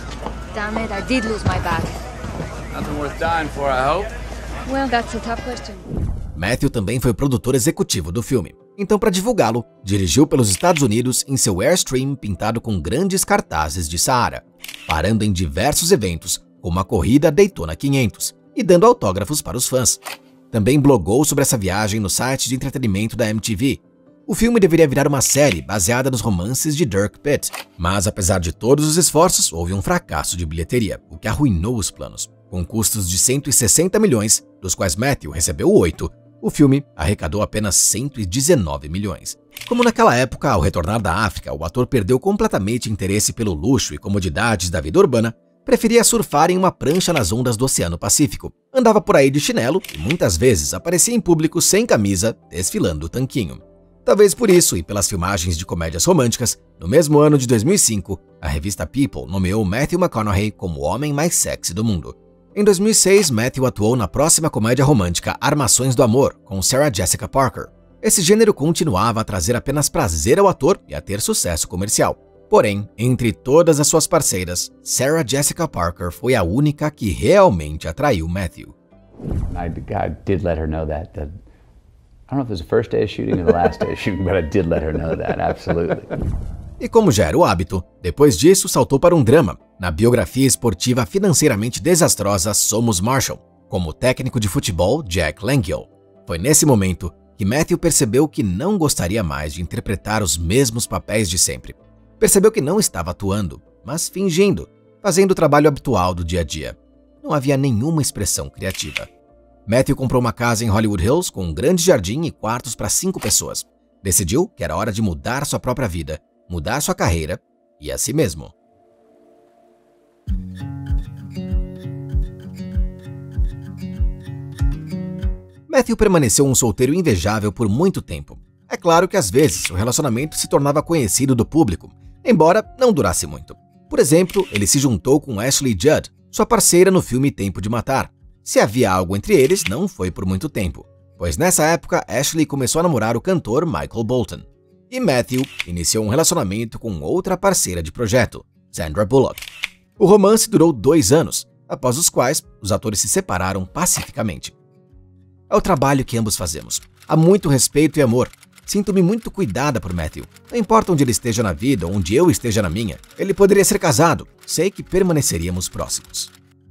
Damn it, I did lose my bag. Nothing worth dying for, I hope. Well, that's a tough question. Matthew também foi o produtor executivo do filme. Então, para divulgá-lo, dirigiu pelos Estados Unidos em seu Airstream pintado com grandes cartazes de Saara, parando em diversos eventos, como a corrida Daytona 500, e dando autógrafos para os fãs. Também blogou sobre essa viagem no site de entretenimento da MTV. O filme deveria virar uma série baseada nos romances de Dirk Pitt, mas apesar de todos os esforços, houve um fracasso de bilheteria, o que arruinou os planos. Com custos de 160 milhões, dos quais Matthew recebeu 8, o filme arrecadou apenas 119 milhões. Como naquela época, ao retornar da África, o ator perdeu completamente interesse pelo luxo e comodidades da vida urbana, preferia surfar em uma prancha nas ondas do Oceano Pacífico. Andava por aí de chinelo e muitas vezes aparecia em público sem camisa, desfilando o tanquinho. Talvez por isso e pelas filmagens de comédias românticas, no mesmo ano de 2005, a revista People nomeou Matthew McConaughey como o homem mais sexy do mundo. Em 2006, Matthew atuou na próxima comédia romântica Armações do Amor, com Sarah Jessica Parker. Esse gênero continuava a trazer apenas prazer ao ator e a ter sucesso comercial. Porém, entre todas as suas parceiras, Sarah Jessica Parker foi a única que realmente atraiu Matthew. I did let her know that. I don't know if it was the first day of shooting or the last day of shooting, but I did let her know that, absolutely. E como já era o hábito, depois disso saltou para um drama, na biografia esportiva financeiramente desastrosa Somos Marshall, como técnico de futebol Jack Langille. Foi nesse momento que Matthew percebeu que não gostaria mais de interpretar os mesmos papéis de sempre. Percebeu que não estava atuando, mas fingindo, fazendo o trabalho habitual do dia a dia. Não havia nenhuma expressão criativa. Matthew comprou uma casa em Hollywood Hills com um grande jardim e quartos para 5 pessoas. Decidiu que era hora de mudar sua própria vida, mudar sua carreira e a si mesmo. Matthew permaneceu um solteiro invejável por muito tempo. É claro que às vezes o relacionamento se tornava conhecido do público, embora não durasse muito. Por exemplo, ele se juntou com Ashley Judd, sua parceira no filme Tempo de Matar. Se havia algo entre eles, não foi por muito tempo, pois nessa época Ashley começou a namorar o cantor Michael Bolton. E Matthew iniciou um relacionamento com outra parceira de projeto, Sandra Bullock. O romance durou 2 anos, após os quais os atores se separaram pacificamente. É o trabalho que ambos fazemos. Há muito respeito e amor. Sinto-me muito cuidada por Matthew. Não importa onde ele esteja na vida ou onde eu esteja na minha, ele poderia ser casado. Sei que permaneceríamos próximos.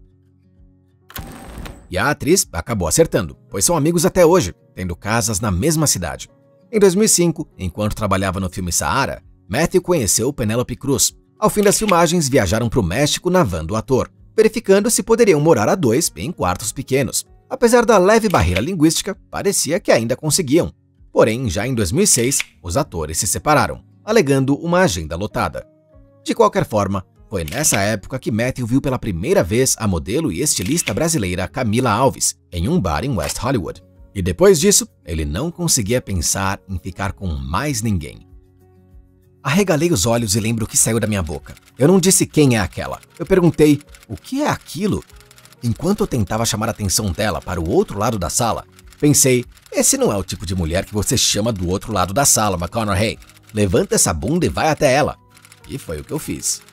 E a atriz acabou acertando, pois são amigos até hoje, tendo casas na mesma cidade. Em 2005, enquanto trabalhava no filme Sahara, Matthew conheceu Penélope Cruz. Ao fim das filmagens, viajaram para o México na van do ator, verificando se poderiam morar a 2 em quartos pequenos. Apesar da leve barreira linguística, parecia que ainda conseguiam. Porém, já em 2006, os atores se separaram, alegando uma agenda lotada. De qualquer forma, foi nessa época que Matthew viu pela primeira vez a modelo e estilista brasileira Camila Alves em um bar em West Hollywood. E depois disso, ele não conseguia pensar em ficar com mais ninguém. Arregalei os olhos e lembro o que saiu da minha boca. Eu não disse quem é aquela. Eu perguntei, o que é aquilo? Enquanto eu tentava chamar a atenção dela para o outro lado da sala, pensei, esse não é o tipo de mulher que você chama do outro lado da sala, McConaughey. Levanta essa bunda e vai até ela. E foi o que eu fiz.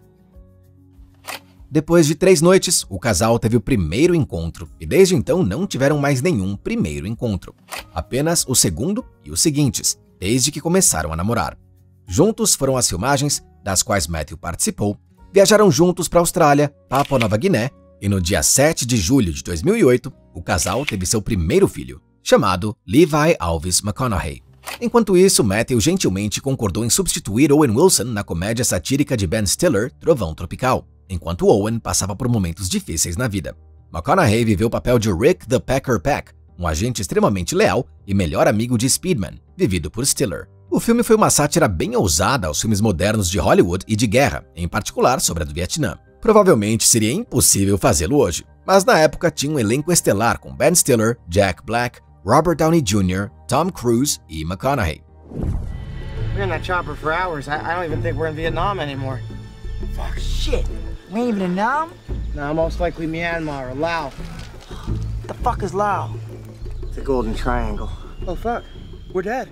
Depois de 3 noites, o casal teve o primeiro encontro e desde então não tiveram mais nenhum primeiro encontro. Apenas o segundo e os seguintes, desde que começaram a namorar. Juntos foram as filmagens, das quais Matthew participou, viajaram juntos para a Austrália, Papua Nova Guiné e no dia 7 de julho de 2008, o casal teve seu primeiro filho, chamado Levi Alves McConaughey. Enquanto isso, Matthew gentilmente concordou em substituir Owen Wilson na comédia satírica de Ben Stiller, Trovão Tropical, enquanto Owen passava por momentos difíceis na vida. McConaughey viveu o papel de Rick the Packer Pack, um agente extremamente leal e melhor amigo de Speedman, vivido por Stiller. O filme foi uma sátira bem ousada aos filmes modernos de Hollywood e de guerra, em particular sobre a do Vietnã. Provavelmente seria impossível fazê-lo hoje, mas na época tinha um elenco estelar com Ben Stiller, Jack Black, Robert Downey Jr., Tom Cruise e McConaughey. We're in that chopper for hours. I don't even think we're in Vietnam anymore. Fuck, shit. We ain't even in Nam? No, most likely Myanmar or Laos. What the fuck is Laos? It's a golden triangle. Oh, fuck. We're dead.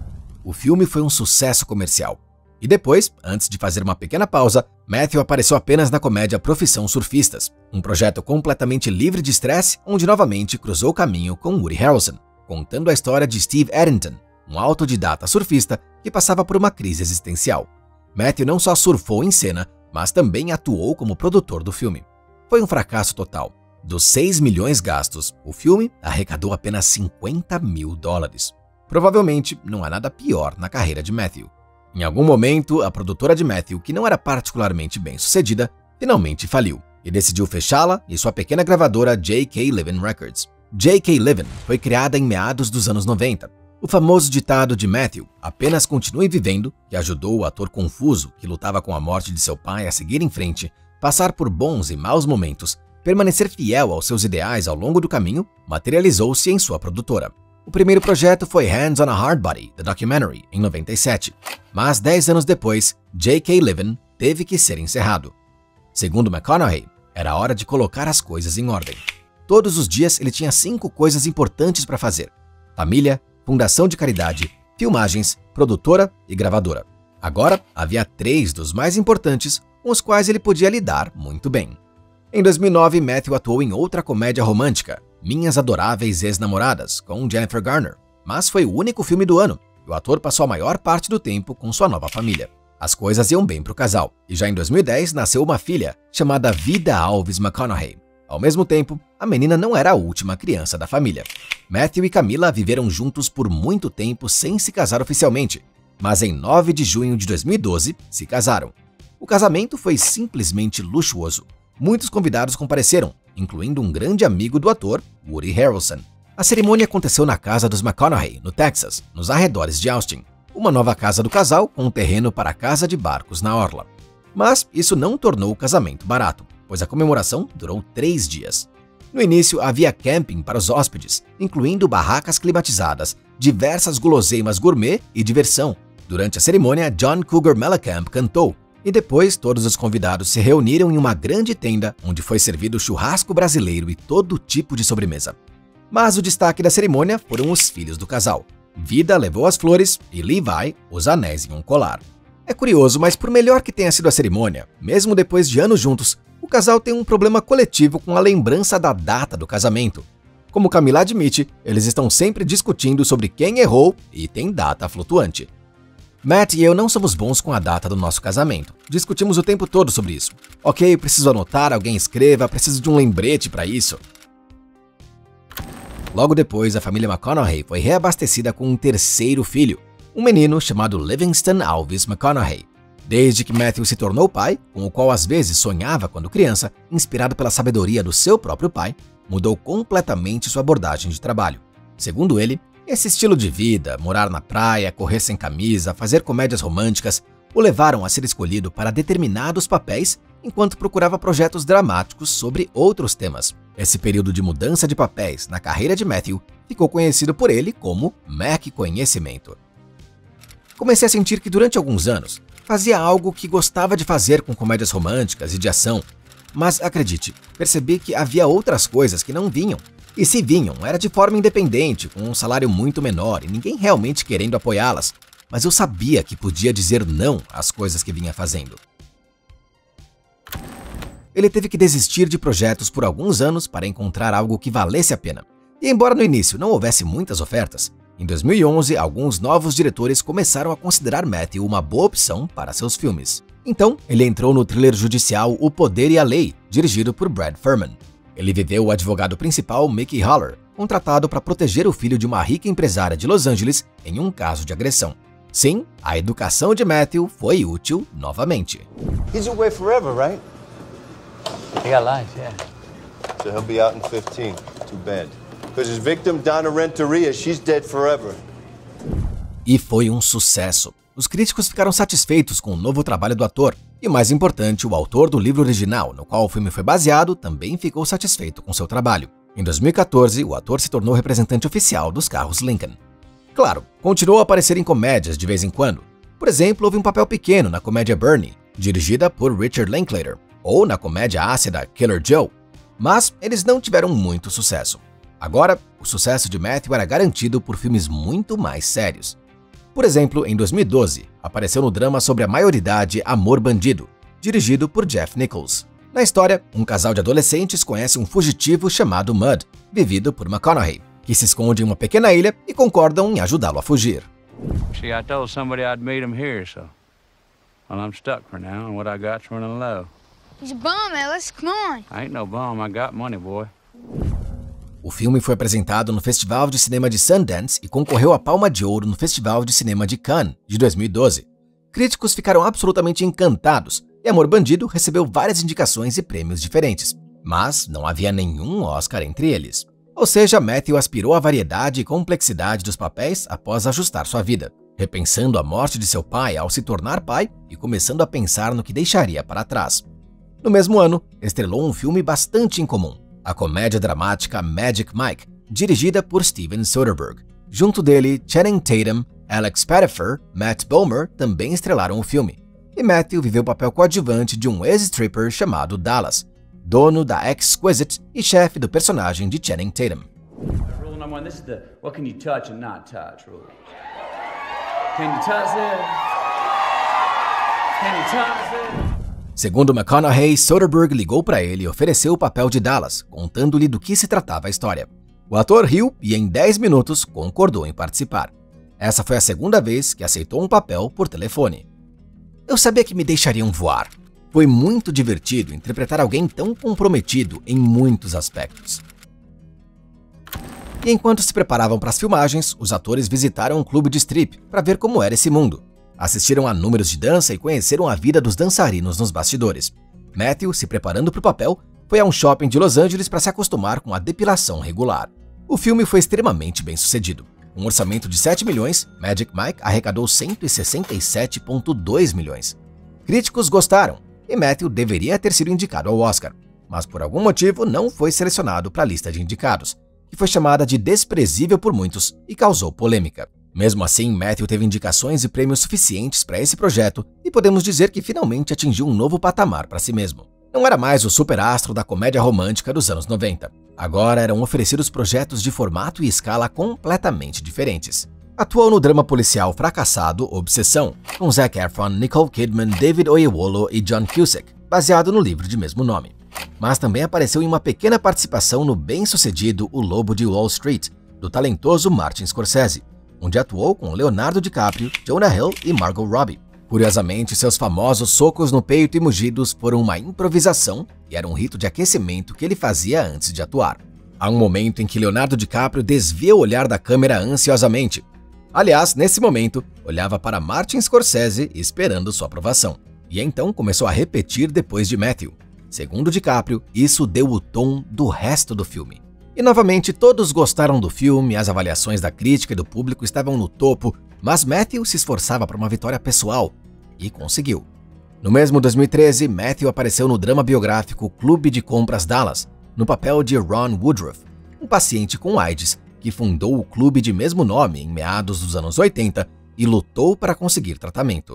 O filme foi um sucesso comercial. E depois, antes de fazer uma pequena pausa, Matthew apareceu apenas na comédia Profissão Surfistas, um projeto completamente livre de estresse, onde novamente cruzou o caminho com Woody Harrelson, contando a história de Steve Eddington, um autodidata surfista que passava por uma crise existencial. Matthew não só surfou em cena, mas também atuou como produtor do filme. Foi um fracasso total. Dos 6 milhões gastos, o filme arrecadou apenas $50 mil. Provavelmente não há nada pior na carreira de Matthew. Em algum momento, a produtora de Matthew, que não era particularmente bem sucedida, finalmente faliu e decidiu fechá-la e sua pequena gravadora J.K. Levin Records. J.K. Levin foi criada em meados dos anos 90. O famoso ditado de Matthew, apenas continue vivendo, que ajudou o ator confuso que lutava com a morte de seu pai a seguir em frente, passar por bons e maus momentos, permanecer fiel aos seus ideais ao longo do caminho, materializou-se em sua produtora. O primeiro projeto foi Hands on a Hard Body, The Documentary, em 97, mas 10 anos depois, J.K. Levin teve que ser encerrado. Segundo McConaughey, era hora de colocar as coisas em ordem. Todos os dias ele tinha 5 coisas importantes para fazer: família, fundação de caridade, filmagens, produtora e gravadora. Agora, havia 3 dos mais importantes com os quais ele podia lidar muito bem. Em 2009, Matthew atuou em outra comédia romântica, Minhas Adoráveis Ex-Namoradas, com Jennifer Garner, mas foi o único filme do ano e o ator passou a maior parte do tempo com sua nova família. As coisas iam bem para o casal, e já em 2010 nasceu uma filha, chamada Vida Alves McConaughey. Ao mesmo tempo, a menina não era a última criança da família. Matthew e Camila viveram juntos por muito tempo sem se casar oficialmente, mas em 9 de junho de 2012 se casaram. O casamento foi simplesmente luxuoso. Muitos convidados compareceram, incluindo um grande amigo do ator, Woody Harrelson. A cerimônia aconteceu na casa dos McConaughey, no Texas, nos arredores de Austin, uma nova casa do casal com um terreno para a casa de barcos na orla. Mas isso não tornou o casamento barato, pois a comemoração durou 3 dias. No início, havia camping para os hóspedes, incluindo barracas climatizadas, diversas guloseimas gourmet e diversão. Durante a cerimônia, John Cougar Mellencamp cantou, e depois todos os convidados se reuniram em uma grande tenda onde foi servido churrasco brasileiro e todo tipo de sobremesa. Mas o destaque da cerimônia foram os filhos do casal. Vida levou as flores e Levi os anéis em um colar. É curioso, mas por melhor que tenha sido a cerimônia, mesmo depois de anos juntos, o casal tem um problema coletivo com a lembrança da data do casamento. Como Camila admite, eles estão sempre discutindo sobre quem errou e tem data flutuante. Matt e eu não somos bons com a data do nosso casamento. Discutimos o tempo todo sobre isso. Ok, preciso anotar, alguém escreva, preciso de um lembrete para isso. Logo depois, a família McConaughey foi reabastecida com um terceiro filho, um menino chamado Livingston Alves McConaughey. Desde que Matthew se tornou pai, com o qual às vezes sonhava quando criança, inspirado pela sabedoria do seu próprio pai, mudou completamente sua abordagem de trabalho. Segundo ele, esse estilo de vida, morar na praia, correr sem camisa, fazer comédias românticas, o levaram a ser escolhido para determinados papéis enquanto procurava projetos dramáticos sobre outros temas. Esse período de mudança de papéis na carreira de Matthew ficou conhecido por ele como Mac Conhecimento. Comecei a sentir que durante alguns anos fazia algo que gostava de fazer com comédias românticas e de ação, mas acredite, percebi que havia outras coisas que não vinham. E se vinham, era de forma independente, com um salário muito menor e ninguém realmente querendo apoiá-las, mas eu sabia que podia dizer não às coisas que vinha fazendo. Ele teve que desistir de projetos por alguns anos para encontrar algo que valesse a pena. E embora no início não houvesse muitas ofertas, em 2011 alguns novos diretores começaram a considerar Matthew uma boa opção para seus filmes. Então, ele entrou no thriller judicial O Poder e a Lei, dirigido por Brad Furman. Ele viveu o advogado principal Mickey Haller, contratado para proteger o filho de uma rica empresária de Los Angeles em um caso de agressão. Sim, a educação de Matthew foi útil novamente. He's away forever, right? He got life, yeah. So he'll be out in 15. Too bad. Because his victim, Donna Renteria, she's dead forever. E foi um sucesso. Os críticos ficaram satisfeitos com o novo trabalho do ator. E o mais importante, o autor do livro original, no qual o filme foi baseado, também ficou satisfeito com seu trabalho. Em 2014, o ator se tornou representante oficial dos carros Lincoln. Claro, continuou a aparecer em comédias de vez em quando. Por exemplo, houve um papel pequeno na comédia Bernie, dirigida por Richard Linklater, ou na comédia ácida Killer Joe, mas eles não tiveram muito sucesso. Agora, o sucesso de Matthew era garantido por filmes muito mais sérios. Por exemplo, em 2012, apareceu no drama sobre a maioridade Amor Bandido, dirigido por Jeff Nichols. Na história, um casal de adolescentes conhece um fugitivo chamado Mud, vivido por McConaughey, que se esconde em uma pequena ilha e concordam em ajudá-lo a fugir. See, I told somebody I'd meet him here, so... Well, I'm stuck for now, and what I got's running low. He's a bum, Ellis. Come on. I ain't no bum, I got money, boy. O filme foi apresentado no Festival de Cinema de Sundance e concorreu à Palma de Ouro no Festival de Cinema de Cannes, de 2012. Críticos ficaram absolutamente encantados e Amor Bandido recebeu várias indicações e prêmios diferentes, mas não havia nenhum Oscar entre eles. Ou seja, Matthew aspirou à variedade e complexidade dos papéis após ajustar sua vida, repensando a morte de seu pai ao se tornar pai e começando a pensar no que deixaria para trás. No mesmo ano, estrelou um filme bastante incomum, a comédia dramática Magic Mike, dirigida por Steven Soderbergh. Junto dele, Channing Tatum, Alex Pettyfer, Matt Bomer também estrelaram o filme. E Matthew viveu o papel coadjuvante de um ex-stripper chamado Dallas, dono da Exquisite e chefe do personagem de Channing Tatum. Rule number one, this is the what can you touch and not touch rule. Can you touch it? Can you touch it? Segundo McConaughey, Soderbergh ligou para ele e ofereceu o papel de Dallas, contando-lhe do que se tratava a história. O ator riu e em 10 minutos concordou em participar. Essa foi a segunda vez que aceitou um papel por telefone. Eu sabia que me deixariam voar. Foi muito divertido interpretar alguém tão comprometido em muitos aspectos. E enquanto se preparavam para as filmagens, os atores visitaram um clube de strip para ver como era esse mundo. Assistiram a números de dança e conheceram a vida dos dançarinos nos bastidores. Matthew, se preparando para o papel, foi a um shopping de Los Angeles para se acostumar com a depilação regular. O filme foi extremamente bem sucedido. Um orçamento de 7 milhões, Magic Mike arrecadou 167,2 milhões. Críticos gostaram, e Matthew deveria ter sido indicado ao Oscar, mas por algum motivo não foi selecionado para a lista de indicados, que foi chamada de desprezível por muitos e causou polêmica. Mesmo assim, Matthew teve indicações e prêmios suficientes para esse projeto e podemos dizer que finalmente atingiu um novo patamar para si mesmo. Não era mais o superastro da comédia romântica dos anos 90. Agora eram oferecidos projetos de formato e escala completamente diferentes. Atuou no drama policial fracassado Obsessão, com Zac Efron, Nicole Kidman, David Oyelowo e John Cusack, baseado no livro de mesmo nome. Mas também apareceu em uma pequena participação no bem-sucedido O Lobo de Wall Street, do talentoso Martin Scorsese, onde atuou com Leonardo DiCaprio, Jonah Hill e Margot Robbie. Curiosamente, seus famosos socos no peito e mugidos foram uma improvisação e era um rito de aquecimento que ele fazia antes de atuar. Há um momento em que Leonardo DiCaprio desvia o olhar da câmera ansiosamente. Aliás, nesse momento, olhava para Martin Scorsese esperando sua aprovação. E então começou a repetir depois de Matthew. Segundo DiCaprio, isso deu o tom do resto do filme. E novamente todos gostaram do filme, as avaliações da crítica e do público estavam no topo, mas Matthew se esforçava para uma vitória pessoal. e conseguiu. No mesmo 2013, Matthew apareceu no drama biográfico Clube de Compras Dallas, no papel de Ron Woodruff, um paciente com AIDS que fundou o clube de mesmo nome em meados dos anos 80 e lutou para conseguir tratamento.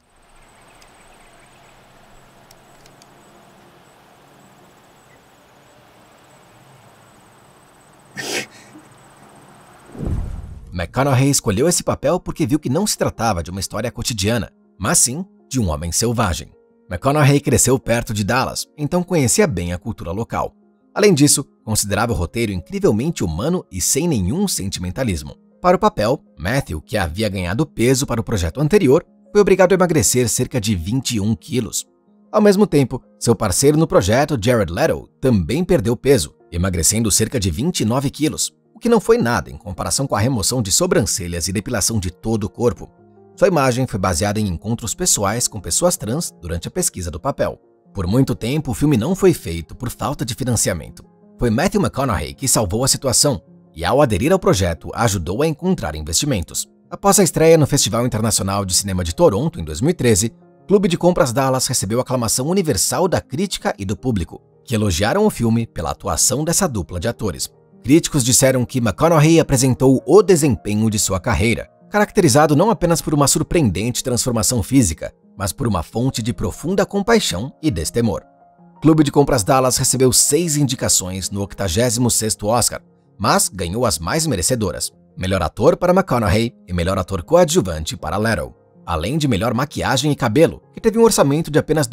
McConaughey escolheu esse papel porque viu que não se tratava de uma história cotidiana, mas sim de um homem selvagem. McConaughey cresceu perto de Dallas, então conhecia bem a cultura local. Além disso, considerava o roteiro incrivelmente humano e sem nenhum sentimentalismo. Para o papel, Matthew, que havia ganhado peso para o projeto anterior, foi obrigado a emagrecer cerca de 21 quilos. Ao mesmo tempo, seu parceiro no projeto, Jared Leto, também perdeu peso, emagrecendo cerca de 29 quilos, o que não foi nada em comparação com a remoção de sobrancelhas e depilação de todo o corpo. Sua imagem foi baseada em encontros pessoais com pessoas trans durante a pesquisa do papel. Por muito tempo, o filme não foi feito por falta de financiamento. Foi Matthew McConaughey que salvou a situação e, ao aderir ao projeto, ajudou a encontrar investimentos. Após a estreia no Festival Internacional de Cinema de Toronto, em 2013, Clube de Compras Dallas recebeu a aclamação universal da crítica e do público, que elogiaram o filme pela atuação dessa dupla de atores. Críticos disseram que McConaughey apresentou o desempenho de sua carreira, caracterizado não apenas por uma surpreendente transformação física, mas por uma fonte de profunda compaixão e destemor. Clube de Compras Dallas recebeu 6 indicações no 86º Oscar, mas ganhou as mais merecedoras: melhor ator para McConaughey e melhor ator coadjuvante para Leto, além de melhor maquiagem e cabelo, que teve um orçamento de apenas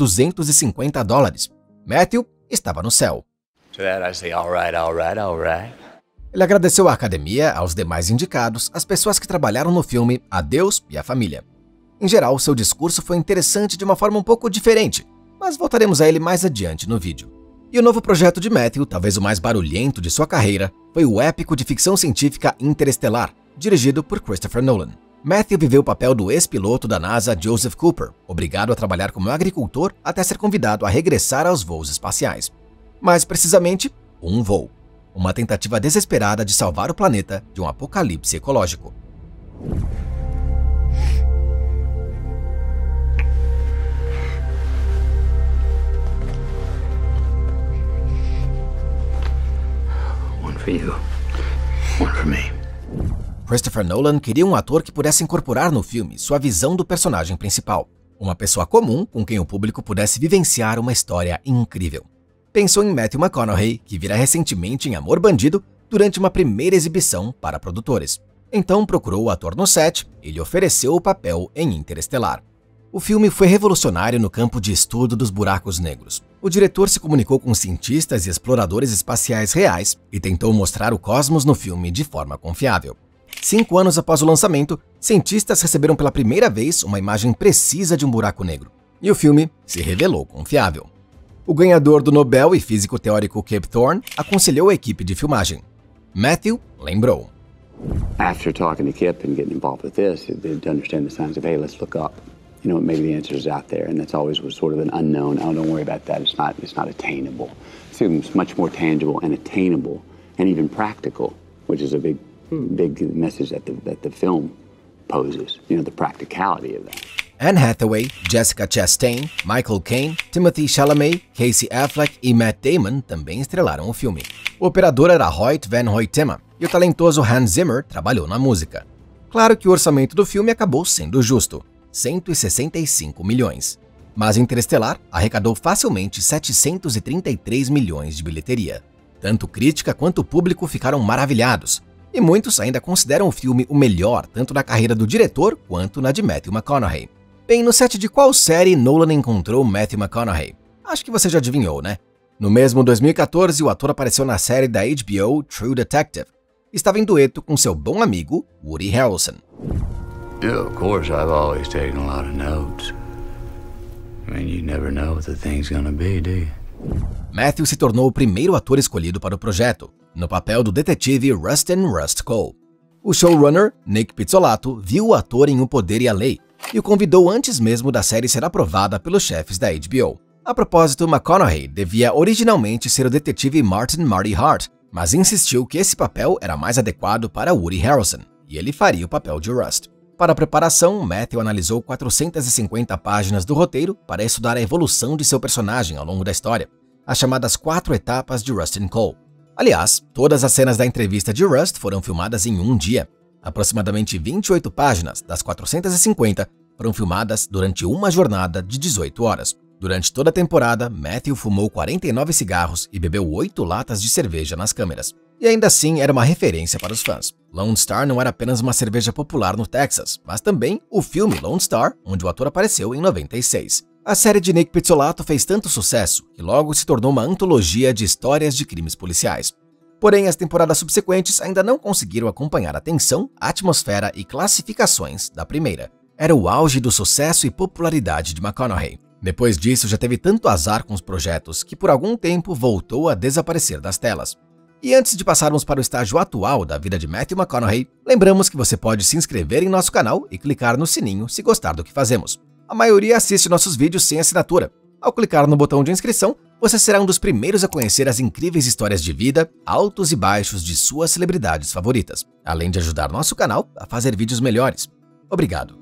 $250. Matthew estava no céu. To that I say, all right, all right, all right. Ele agradeceu à academia, aos demais indicados, às pessoas que trabalharam no filme, a Deus e à família. Em geral, seu discurso foi interessante de uma forma um pouco diferente, mas voltaremos a ele mais adiante no vídeo. E o novo projeto de Matthew, talvez o mais barulhento de sua carreira, foi o épico de ficção científica Interestelar, dirigido por Christopher Nolan. Matthew viveu o papel do ex-piloto da NASA Joseph Cooper, obrigado a trabalhar como agricultor até ser convidado a regressar aos voos espaciais. Mais precisamente, um voo. Uma tentativa desesperada de salvar o planeta de um apocalipse ecológico. One for you, one for me. Christopher Nolan queria um ator que pudesse incorporar no filme sua visão do personagem principal. Uma pessoa comum com quem o público pudesse vivenciar uma história incrível. Pensou em Matthew McConaughey, que vira recentemente em Amor Bandido durante uma primeira exibição para produtores. Então procurou o ator no set e lhe ofereceu o papel em Interestelar. O filme foi revolucionário no campo de estudo dos buracos negros. O diretor se comunicou com cientistas e exploradores espaciais reais e tentou mostrar o cosmos no filme de forma confiável. 5 anos após o lançamento, cientistas receberam pela primeira vez uma imagem precisa de um buraco negro, e o filme se revelou confiável. O ganhador do Nobel e físico teórico Kip Thorne aconselhou a equipe de filmagem. Matthew lembrou. After talking to Kip and getting involved with this, to understand the science of, hey, let's look up. You know, maybe the answer is out there, and that's always was sort of an unknown. Oh, don't worry about that. It's not attainable. It's much more tangible and attainable, and even practical, which is a big message that the film poses. You know, the practicality of that. Anne Hathaway, Jessica Chastain, Michael Caine, Timothée Chalamet, Casey Affleck e Matt Damon também estrelaram o filme. O operador era Hoyt Van Hoytema e o talentoso Hans Zimmer trabalhou na música. Claro que o orçamento do filme acabou sendo justo, 165 milhões. Mas Interestelar arrecadou facilmente 733 milhões de bilheteria. Tanto crítica quanto o público ficaram maravilhados, e muitos ainda consideram o filme o melhor tanto na carreira do diretor quanto na de Matthew McConaughey. Bem, no set de qual série Nolan encontrou Matthew McConaughey? Acho que você já adivinhou, né? No mesmo 2014, o ator apareceu na série da HBO True Detective. Estava em dueto com seu bom amigo Woody Harrelson. Yeah, of course, I've always taken a lot of notes. I mean, you never know what the thing's gonna be, do you? Matthew se tornou o primeiro ator escolhido para o projeto, no papel do detetive Rustin Rust Cole. O showrunner, Nick Pizzolatto, viu o ator em O Poder e a Lei e o convidou antes mesmo da série ser aprovada pelos chefes da HBO. A propósito, McConaughey devia originalmente ser o detetive Martin Marty Hart, mas insistiu que esse papel era mais adequado para Woody Harrelson, e ele faria o papel de Rust. Para a preparação, Matthew analisou 450 páginas do roteiro para estudar a evolução de seu personagem ao longo da história, as chamadas 4 etapas de Rustin Cole. Aliás, todas as cenas da entrevista de Rust foram filmadas em um dia. Aproximadamente 28 páginas das 450 foram filmadas durante uma jornada de 18 horas. Durante toda a temporada, Matthew fumou 49 cigarros e bebeu 8 latas de cerveja nas câmeras. E ainda assim era uma referência para os fãs. Lone Star não era apenas uma cerveja popular no Texas, mas também o filme Lone Star, onde o ator apareceu em 96. A série de Nick Pizzolatto fez tanto sucesso que logo se tornou uma antologia de histórias de crimes policiais. Porém, as temporadas subsequentes ainda não conseguiram acompanhar a tensão, atmosfera e classificações da primeira. Era o auge do sucesso e popularidade de McConaughey. Depois disso, já teve tanto azar com os projetos que por algum tempo voltou a desaparecer das telas. E antes de passarmos para o estágio atual da vida de Matthew McConaughey, lembramos que você pode se inscrever em nosso canal e clicar no sininho se gostar do que fazemos. A maioria assiste nossos vídeos sem assinatura. Ao clicar no botão de inscrição, você será um dos primeiros a conhecer as incríveis histórias de vida, altos e baixos de suas celebridades favoritas, além de ajudar nosso canal a fazer vídeos melhores. Obrigado!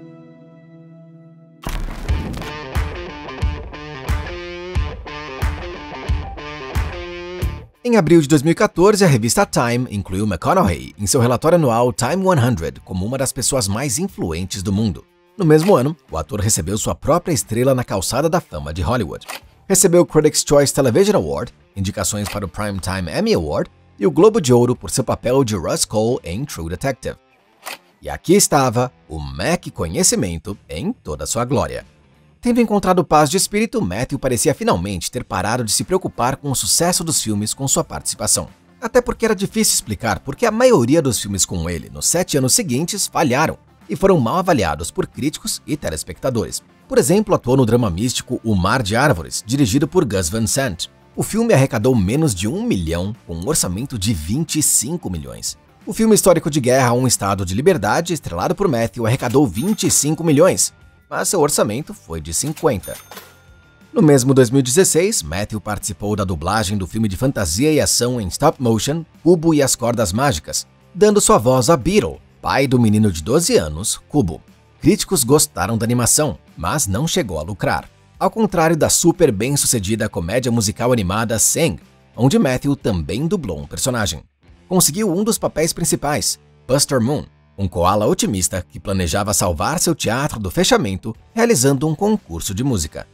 Em abril de 2014, a revista Time incluiu McConaughey em seu relatório anual Time 100 como uma das pessoas mais influentes do mundo. No mesmo ano, o ator recebeu sua própria estrela na calçada da fama de Hollywood. Recebeu o Critics' Choice Television Award, indicações para o Primetime Emmy Award e o Globo de Ouro por seu papel de Russ Cole em True Detective. E aqui estava o Mac Conhecimento em toda sua glória. Tendo encontrado paz de espírito, Matthew parecia finalmente ter parado de se preocupar com o sucesso dos filmes com sua participação. Até porque era difícil explicar porque a maioria dos filmes com ele nos 7 anos seguintes falharam e foram mal avaliados por críticos e telespectadores. Por exemplo, atuou no drama místico O Mar de Árvores, dirigido por Gus Van Sant. O filme arrecadou menos de 1 milhão, com um orçamento de 25 milhões. O filme histórico de guerra Um Estado de Liberdade, estrelado por Matthew, arrecadou 25 milhões, mas seu orçamento foi de 50. No mesmo 2016, Matthew participou da dublagem do filme de fantasia e ação em stop motion Cubo e as Cordas Mágicas, dando sua voz a Beetle, pai do menino de 12 anos, Cubo. Críticos gostaram da animação, mas não chegou a lucrar. Ao contrário da super bem-sucedida comédia musical animada Sing, onde Matthew também dublou um personagem. Conseguiu um dos papéis principais, Buster Moon, um koala otimista que planejava salvar seu teatro do fechamento realizando um concurso de música.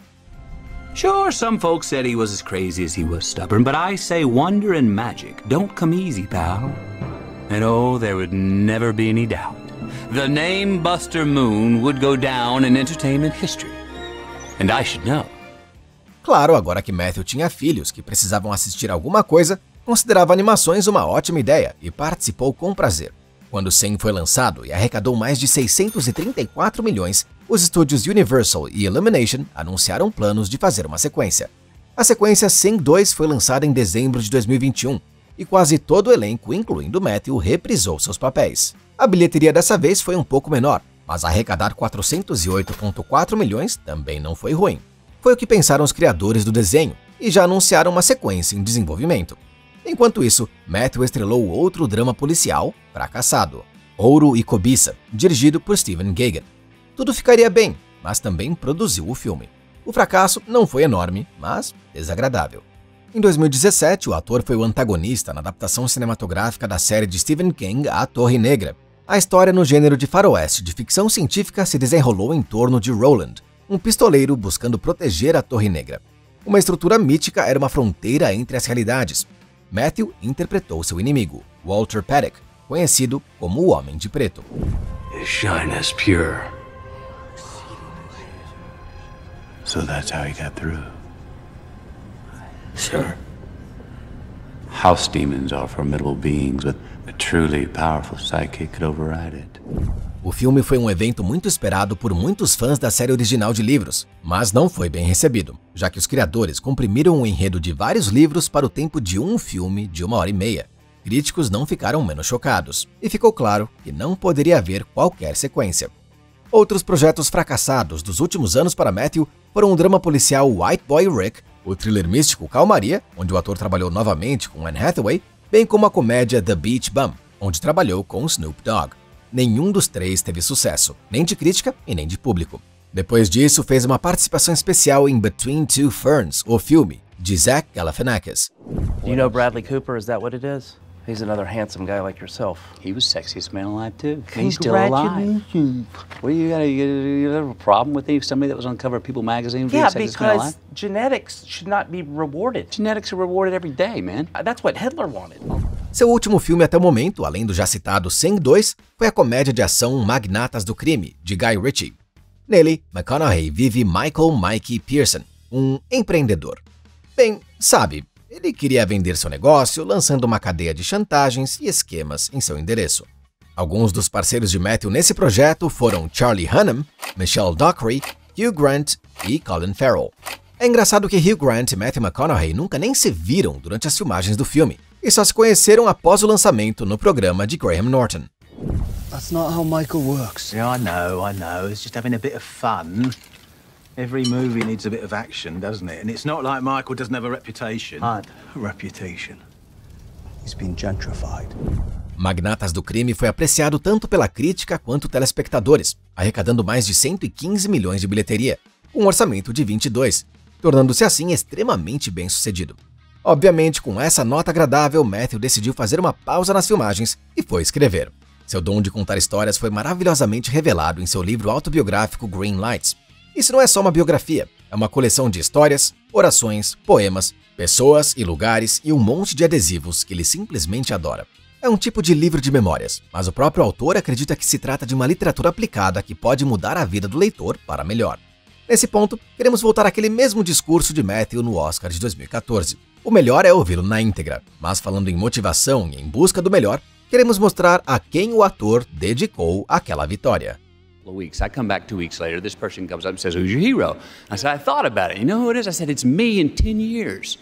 Sure, some folks said he was as crazy as he was stubborn, but I say wonder and magic don't come easy, pal. And oh, there would never be any doubt. The name Buster Moon would go down in entertainment history. And I should know. Claro, agora que Matthew tinha filhos que precisavam assistir alguma coisa, considerava animações uma ótima ideia e participou com prazer. Quando Sing foi lançado e arrecadou mais de 634 milhões, os estúdios Universal e Illumination anunciaram planos de fazer uma sequência. A sequência Sing 2 foi lançada em dezembro de 2021 e quase todo o elenco, incluindo Matthew, reprisou seus papéis. A bilheteria dessa vez foi um pouco menor, mas arrecadar 408,4 milhões também não foi ruim. Foi o que pensaram os criadores do desenho e já anunciaram uma sequência em desenvolvimento. Enquanto isso, Matthew estrelou outro drama policial fracassado, Ouro e Cobiça, dirigido por Steven Gaghan. Tudo ficaria bem, mas também produziu o filme. O fracasso não foi enorme, mas desagradável. Em 2017, o ator foi o antagonista na adaptação cinematográfica da série de Stephen King, A Torre Negra. A história no gênero de faroeste de ficção científica se desenrolou em torno de Roland, um pistoleiro buscando proteger a Torre Negra. Uma estrutura mítica era uma fronteira entre as realidades. Matthew interpretou seu inimigo, Walter Paddock, conhecido como o Homem de Preto. His shine is pure. So that's how he got through. Sure. House demons are formidable beings, but a truly powerful psychic could override it. O filme foi um evento muito esperado por muitos fãs da série original de livros, mas não foi bem recebido, já que os criadores comprimiram o enredo de vários livros para o tempo de um filme de 1h30. Críticos não ficaram menos chocados, e ficou claro que não poderia haver qualquer sequência. Outros projetos fracassados dos últimos anos para Matthew foram o drama policial White Boy Rick, o thriller místico Calmaria, onde o ator trabalhou novamente com Anne Hathaway, bem como a comédia The Beach Bum, onde trabalhou com Snoop Dogg. nenhum dos três teve sucesso, nem de crítica e nem de público. Depois disso, fez uma participação especial em Between Two Ferns, o filme, de Zach Galifianakis. Do you know Bradley Cooper? Is that what it is? He's another handsome guy like yourself. He was sexiest man alive, too. He's still alive. What, you got a problem with somebody that was on the cover of People magazine? Yeah, because genetics should not be rewarded. Genetics are rewarded every day, man. That's what Hitler wanted. Seu último filme até o momento, além do já citado Sing 2, foi a comédia de ação Magnatas do Crime, de Guy Ritchie. Nele, McConaughey vive Michael Mikey Pearson, um empreendedor. Bem, sabe, ele queria vender seu negócio, lançando uma cadeia de chantagens e esquemas em seu endereço. Alguns dos parceiros de Matthew nesse projeto foram Charlie Hunnam, Michelle Dockery, Hugh Grant e Colin Farrell. É engraçado que Hugh Grant e Matthew McConaughey nunca nem se viram durante as filmagens do filme, e só se conheceram após o lançamento no programa de Graham Norton. That's not how Michael works. Yeah, I know. It's just having a bit of fun. Every movie needs a bit of action, doesn't it? And it's not like Michael doesn't have a reputation. A reputation. He's been gentrified. Magnatas do Crime foi apreciado tanto pela crítica quanto telespectadores, arrecadando mais de 115 milhões de bilheteria, com um orçamento de 22, tornando-se assim extremamente bem-sucedido. Obviamente, com essa nota agradável, Matthew decidiu fazer uma pausa nas filmagens e foi escrever. Seu dom de contar histórias foi maravilhosamente revelado em seu livro autobiográfico Green Lights. Isso não é só uma biografia, é uma coleção de histórias, orações, poemas, pessoas e lugares e um monte de adesivos que ele simplesmente adora. É um tipo de livro de memórias, mas o próprio autor acredita que se trata de uma literatura aplicada que pode mudar a vida do leitor para melhor. Nesse ponto, queremos voltar àquele mesmo discurso de Matthew no Oscar de 2014. O melhor é ouvi-lo na íntegra, mas falando em motivação e em busca do melhor, queremos mostrar a quem o ator dedicou aquela vitória. Weeks. I come back 2 weeks later, this person comes up and says, "Who's your hero?" I said, "I thought about it. You know who it is?" I said, "It's me in 10 years.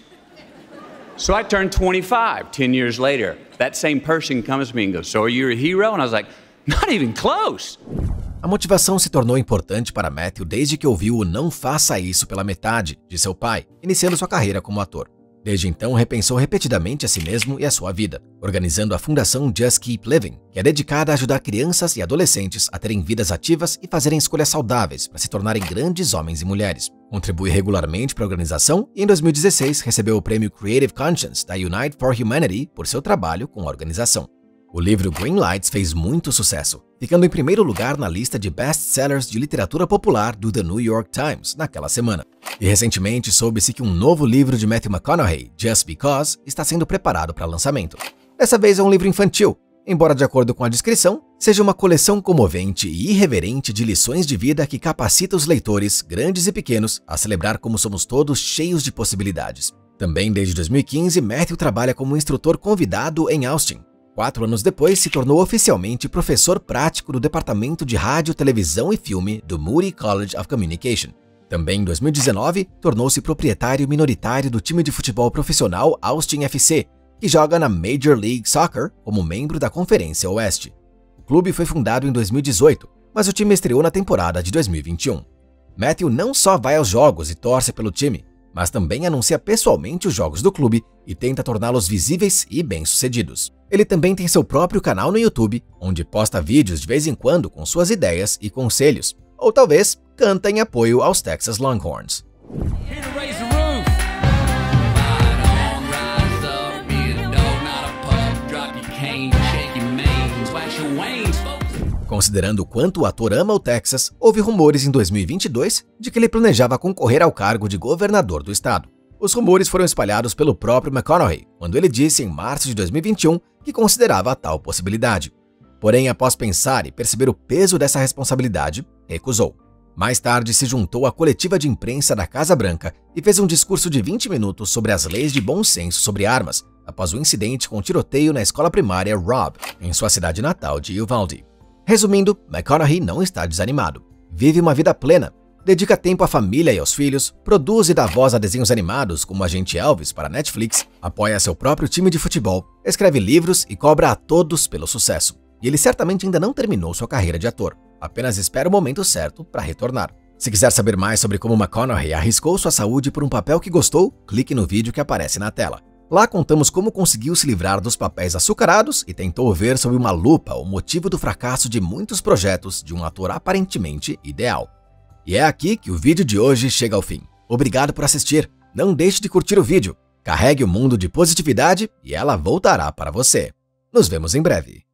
So I turned 25 10 years later. That same person comes to me and goes, "So are you a hero?" And I was like, "Not even close." A motivação se tornou importante para Matthew desde que ouviu o "Não faça isso pela metade" de seu pai, iniciando sua carreira como ator. Desde então, repensou repetidamente a si mesmo e a sua vida, organizando a fundação Just Keep Living, que é dedicada a ajudar crianças e adolescentes a terem vidas ativas e fazerem escolhas saudáveis para se tornarem grandes homens e mulheres. Contribui regularmente para a organização e, em 2016, recebeu o prêmio Creative Conscience da Unite for Humanity por seu trabalho com a organização. O livro Green Lights fez muito sucesso, ficando em primeiro lugar na lista de best-sellers de literatura popular do The New York Times naquela semana. E recentemente soube-se que um novo livro de Matthew McConaughey, Just Because, está sendo preparado para lançamento. Dessa vez é um livro infantil, embora de acordo com a descrição, seja uma coleção comovente e irreverente de lições de vida que capacita os leitores, grandes e pequenos, a celebrar como somos todos cheios de possibilidades. Também desde 2015, Matthew trabalha como instrutor convidado em Austin. 4 anos depois, se tornou oficialmente professor prático do Departamento de Rádio, Televisão e Filme do Moody College of Communication. Também em 2019, tornou-se proprietário minoritário do time de futebol profissional Austin FC, que joga na Major League Soccer como membro da Conferência Oeste. O clube foi fundado em 2018, mas o time estreou na temporada de 2021. Matthew não só vai aos jogos e torce pelo time, mas também anuncia pessoalmente os jogos do clube e tenta torná-los visíveis e bem-sucedidos. Ele também tem seu próprio canal no YouTube, onde posta vídeos de vez em quando com suas ideias e conselhos, ou talvez canta em apoio aos Texas Longhorns. Considerando o quanto o ator ama o Texas, houve rumores em 2022 de que ele planejava concorrer ao cargo de governador do estado. Os rumores foram espalhados pelo próprio McConaughey, quando ele disse em março de 2021 que considerava tal possibilidade. Porém, após pensar e perceber o peso dessa responsabilidade, recusou. Mais tarde, se juntou à coletiva de imprensa da Casa Branca e fez um discurso de 20 minutos sobre as leis de bom senso sobre armas, após o incidente com o tiroteio na escola primária Robb, em sua cidade natal de Uvalde. Resumindo, McConaughey não está desanimado. Vive uma vida plena, dedica tempo à família e aos filhos, produz e dá voz a desenhos animados como Agente Elvis para Netflix, apoia seu próprio time de futebol, escreve livros e cobra a todos pelo sucesso. E ele certamente ainda não terminou sua carreira de ator, apenas espera o momento certo para retornar. Se quiser saber mais sobre como McConaughey arriscou sua saúde por um papel que gostou, clique no vídeo que aparece na tela. Lá contamos como conseguiu se livrar dos papéis açucarados e tentou ver sob uma lupa o motivo do fracasso de muitos projetos de um ator aparentemente ideal. E é aqui que o vídeo de hoje chega ao fim. Obrigado por assistir. Não deixe de curtir o vídeo. Carregue o mundo de positividade e ela voltará para você. Nos vemos em breve.